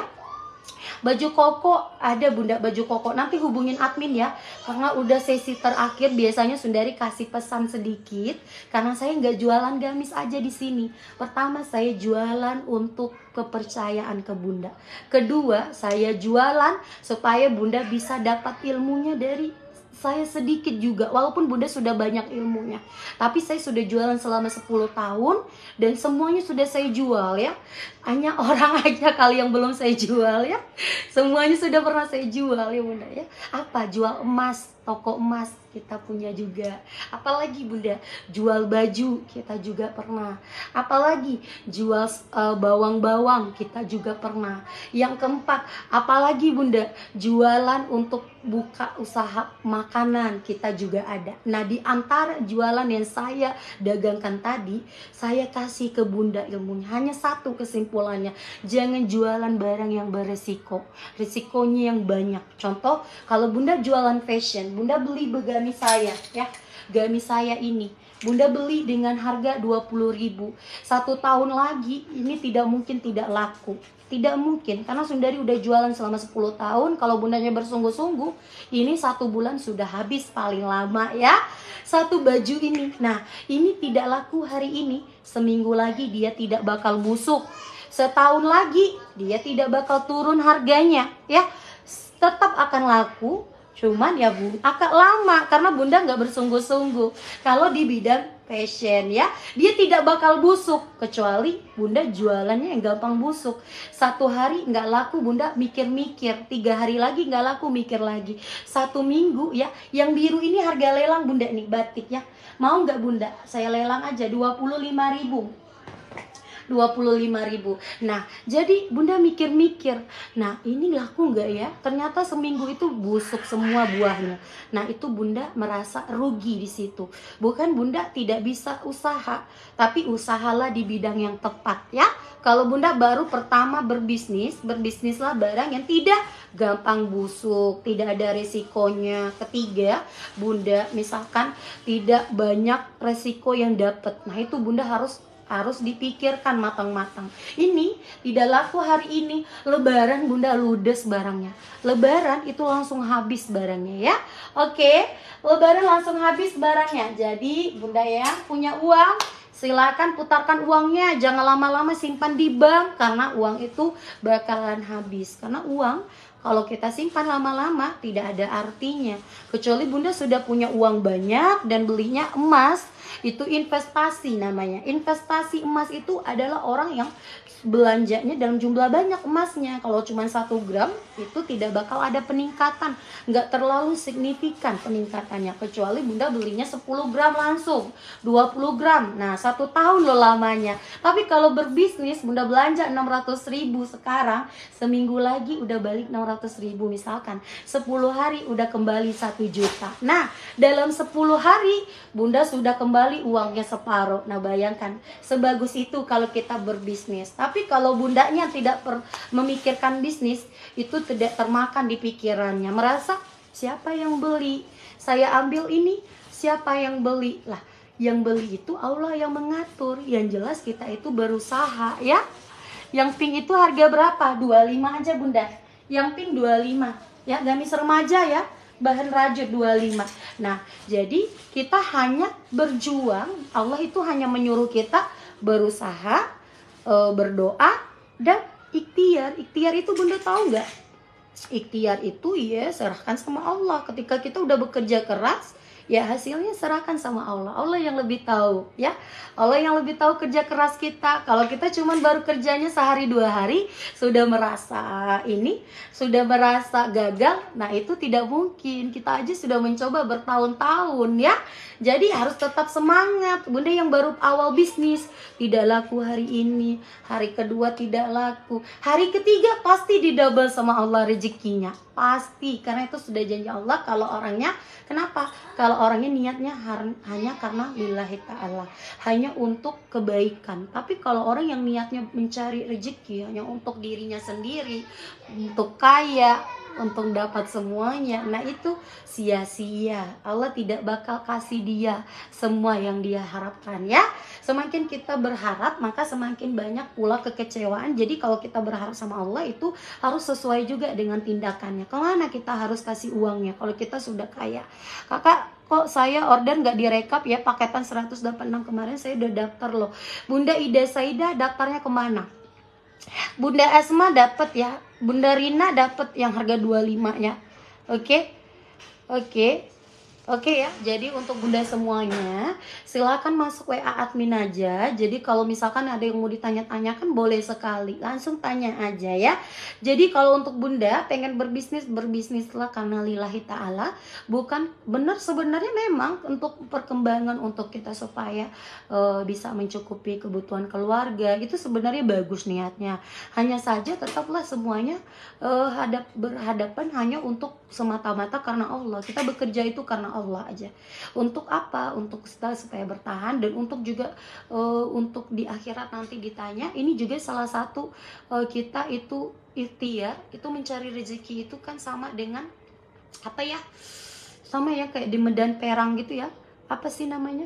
Baju koko ada Bunda, baju koko. Nanti hubungin admin ya, karena udah sesi terakhir. Biasanya Sundari kasih pesan sedikit, karena saya nggak jualan gamis aja di sini. Pertama, saya jualan untuk kepercayaan ke Bunda. Kedua, saya jualan supaya Bunda bisa dapat ilmunya dari saya sedikit juga, walaupun Bunda sudah banyak ilmunya. Tapi saya sudah jualan selama sepuluh tahun dan semuanya sudah saya jual ya. Hanya orang aja kali yang belum saya jual ya. Semuanya sudah pernah saya jual ya Bunda ya. Apa? Jual emas, toko emas kita punya juga. Apalagi Bunda, jual baju kita juga pernah. Apalagi jual uh, bawang-bawang kita juga pernah. Yang keempat, apalagi Bunda, jualan untuk buka usaha makanan kita juga ada. Nah di antara jualan yang saya dagangkan tadi, saya kasih ke Bunda ilmunya. Hanya satu kesimpulannya, jangan jualan barang yang beresiko. Risikonya yang banyak. Contoh, kalau Bunda jualan fashion, Bunda beli gamis saya ya, gamis saya ini Bunda beli dengan harga dua puluh ribu. Satu tahun lagi ini tidak mungkin tidak laku. Tidak mungkin, karena Sundari udah jualan selama sepuluh tahun. Kalau Bundanya bersungguh-sungguh, ini satu bulan sudah habis paling lama ya, satu baju ini. Nah ini tidak laku hari ini, seminggu lagi dia tidak bakal busuk. Setahun lagi dia tidak bakal turun harganya ya, tetap akan laku. Cuman ya Bu, agak lama karena Bunda nggak bersungguh-sungguh. Kalau di bidang fashion ya, dia tidak bakal busuk. Kecuali Bunda jualannya yang gampang busuk. Satu hari nggak laku Bunda mikir-mikir, tiga hari lagi nggak laku mikir lagi. Satu minggu ya, yang biru ini harga lelang Bunda nih, batik ya. Mau nggak Bunda? Saya lelang aja dua puluh lima ribu. dua puluh lima ribu. Nah jadi Bunda mikir-mikir, nah ini laku nggak ya? Ternyata seminggu itu busuk semua buahnya. Nah itu Bunda merasa rugi di situ. Bukan Bunda tidak bisa usaha, tapi usahalah di bidang yang tepat ya. Kalau Bunda baru pertama berbisnis, berbisnislah barang yang tidak gampang busuk, tidak ada resikonya. Ketiga, Bunda misalkan tidak banyak resiko yang dapat. Nah itu Bunda harus harus dipikirkan matang-matang. Ini tidak laku hari ini, Lebaran Bunda ludes barangnya. Lebaran itu langsung habis barangnya ya. Oke, Lebaran langsung habis barangnya. Jadi Bunda ya punya uang, silakan putarkan uangnya. Jangan lama-lama simpan di bank, karena uang itu bakalan habis. Karena uang kalau kita simpan lama-lama tidak ada artinya. Kecuali Bunda sudah punya uang banyak dan belinya emas. Itu investasi namanya. Investasi emas itu adalah orang yang belanjanya dalam jumlah banyak emasnya. Kalau cuma satu gram itu tidak bakal ada peningkatan, nggak terlalu signifikan peningkatannya, kecuali bunda belinya sepuluh gram langsung, dua puluh gram, nah satu tahun loh lamanya. Tapi kalau berbisnis bunda belanja enam ratus ribu sekarang, seminggu lagi udah balik enam ratus ribu, misalkan sepuluh hari udah kembali satu juta. Nah dalam sepuluh hari bunda sudah kembali uangnya separuh. Nah bayangkan sebagus itu kalau kita berbisnis. Tapi kalau bundanya tidak per, memikirkan bisnis, itu tidak termakan di pikirannya. Merasa siapa yang beli? Saya ambil ini, siapa yang beli? Lah, yang beli itu Allah yang mengatur. Yang jelas kita itu berusaha ya. Yang pink itu harga berapa? dua puluh lima aja bunda. Yang pink dua puluh lima. Ya, gamis remaja ya. Bahan rajut dua puluh lima. Nah, jadi kita hanya berjuang. Allah itu hanya menyuruh kita berusaha, berdoa dan ikhtiar. Ikhtiar itu bunda tahu nggak? Ikhtiar itu ya serahkan sama Allah. Ketika kita udah bekerja keras, ya hasilnya serahkan sama Allah. Allah yang lebih tahu ya. Allah yang lebih tahu kerja keras kita. Kalau kita cuman baru kerjanya sehari dua hari sudah merasa ini, sudah merasa gagal, nah itu tidak mungkin. Kita aja sudah mencoba bertahun-tahun ya. Jadi harus tetap semangat. Bunda yang baru awal bisnis tidak laku hari ini, hari kedua tidak laku, hari ketiga pasti didouble sama Allah rezekinya. Pasti, karena itu sudah janji Allah. Kalau orangnya, kenapa? Kalau orangnya niatnya hanya karena lillahi ta'ala, hanya untuk kebaikan. Tapi kalau orang yang niatnya mencari rezeki hanya untuk dirinya sendiri, untuk kaya, untuk dapat semuanya, nah itu sia-sia. Allah tidak bakal kasih dia semua yang dia harapkan ya. Semakin kita berharap, maka semakin banyak pula kekecewaan. Jadi kalau kita berharap sama Allah itu harus sesuai juga dengan tindakannya. Kemana kita harus kasih uangnya kalau kita sudah kaya? Kakak, kok saya order nggak direkap ya, paketan seratus delapan puluh enam kemarin saya udah daftar loh. Bunda Ida Saida daftarnya kemana? Bunda Asma dapat ya, Bunda Rina dapat yang harga dua puluh lima ya. Oke. Oke. Oke ya, jadi untuk bunda semuanya silakan masuk W A admin aja. Jadi kalau misalkan ada yang mau ditanya-tanyakan boleh sekali, langsung tanya aja ya. Jadi kalau untuk bunda pengen berbisnis, berbisnislah karena lillahi ta'ala. Bukan benar, sebenarnya memang untuk perkembangan untuk kita supaya uh, bisa mencukupi kebutuhan keluarga, itu sebenarnya bagus niatnya. Hanya saja tetaplah semuanya uh, hadap, berhadapan hanya untuk semata-mata karena Allah. Kita bekerja itu karena Allah aja. Untuk apa? Untuk kita supaya bertahan, dan untuk juga uh, untuk di akhirat nanti ditanya. Ini juga salah satu uh, kita itu ikhtiar, itu mencari rezeki itu kan sama dengan apa ya? Sama ya kayak di medan perang gitu ya. Apa sih namanya?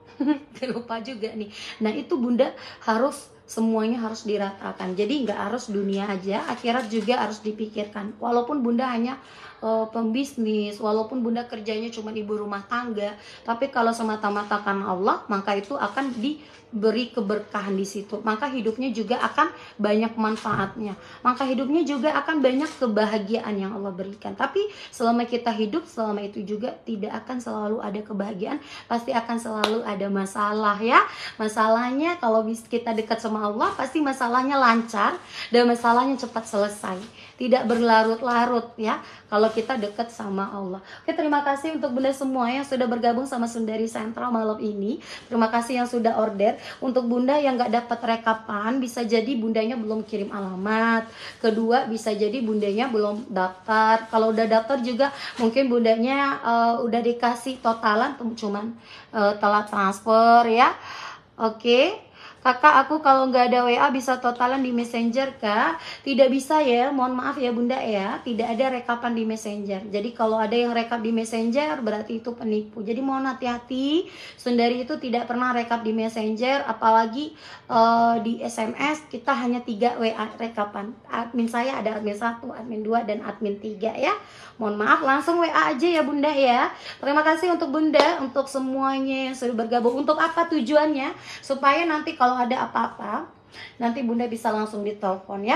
Lupa juga nih. Nah itu bunda harus semuanya harus diratakan. Jadi nggak harus dunia aja, akhirat juga harus dipikirkan. Walaupun bunda hanya uh, pembisnis, walaupun bunda kerjanya cuma ibu rumah tangga, tapi kalau semata-mata karena Allah, maka itu akan diberi keberkahan di situ. Maka hidupnya juga akan banyak manfaatnya. Maka hidupnya juga akan banyak kebahagiaan yang Allah berikan. Tapi selama kita hidup, selama itu juga tidak akan selalu ada kebahagiaan, pasti akan selalu ada masalah ya. Masalahnya kalau kita dekat sama Allah, pasti masalahnya lancar dan masalahnya cepat selesai, tidak berlarut-larut ya kalau kita dekat sama Allah. Oke, terima kasih untuk bunda semua yang sudah bergabung sama Sundari Sentral malam ini. Terima kasih yang sudah order. Untuk bunda yang nggak dapat rekapan, bisa jadi bundanya belum kirim alamat. Kedua, bisa jadi bundanya belum daftar. Kalau udah daftar juga mungkin bundanya uh, udah dikasih totalan, cuman uh, telat transfer ya. Oke. Kakak, aku kalau nggak ada W A bisa totalan di Messenger kak? Tidak bisa ya, mohon maaf ya bunda ya, tidak ada rekapan di Messenger. Jadi kalau ada yang rekap di Messenger berarti itu penipu. Jadi mohon hati-hati, Sundari itu tidak pernah rekap di Messenger, apalagi uh, di S M S kita hanya tiga W A rekapan. Admin saya ada admin satu, admin dua, dan admin tiga ya. Mohon maaf, langsung W A aja ya bunda ya. Terima kasih untuk bunda, untuk semuanya yang sudah bergabung. Untuk apa tujuannya? Supaya nanti kalau ada apa-apa, nanti bunda bisa langsung ditelepon ya.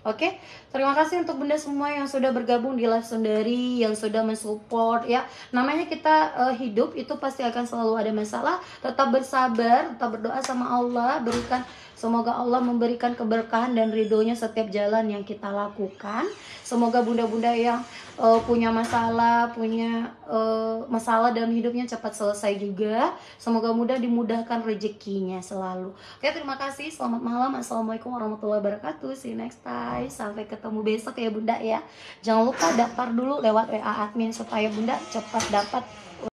Oke, terima kasih untuk bunda semua yang sudah bergabung di live Sundari, yang sudah mensupport ya. Namanya kita uh, hidup itu pasti akan selalu ada masalah. Tetap bersabar, tetap berdoa sama Allah, berikan semoga Allah memberikan keberkahan dan ridhonya setiap jalan yang kita lakukan. Semoga bunda-bunda yang uh, punya masalah, punya uh, masalah dalam hidupnya cepat selesai juga. Semoga mudah dimudahkan rezekinya selalu. Oke, terima kasih. Selamat malam. Assalamualaikum warahmatullahi wabarakatuh. See you next time. Sampai ketemu besok ya bunda ya. Jangan lupa daftar dulu lewat W A admin supaya bunda cepat dapat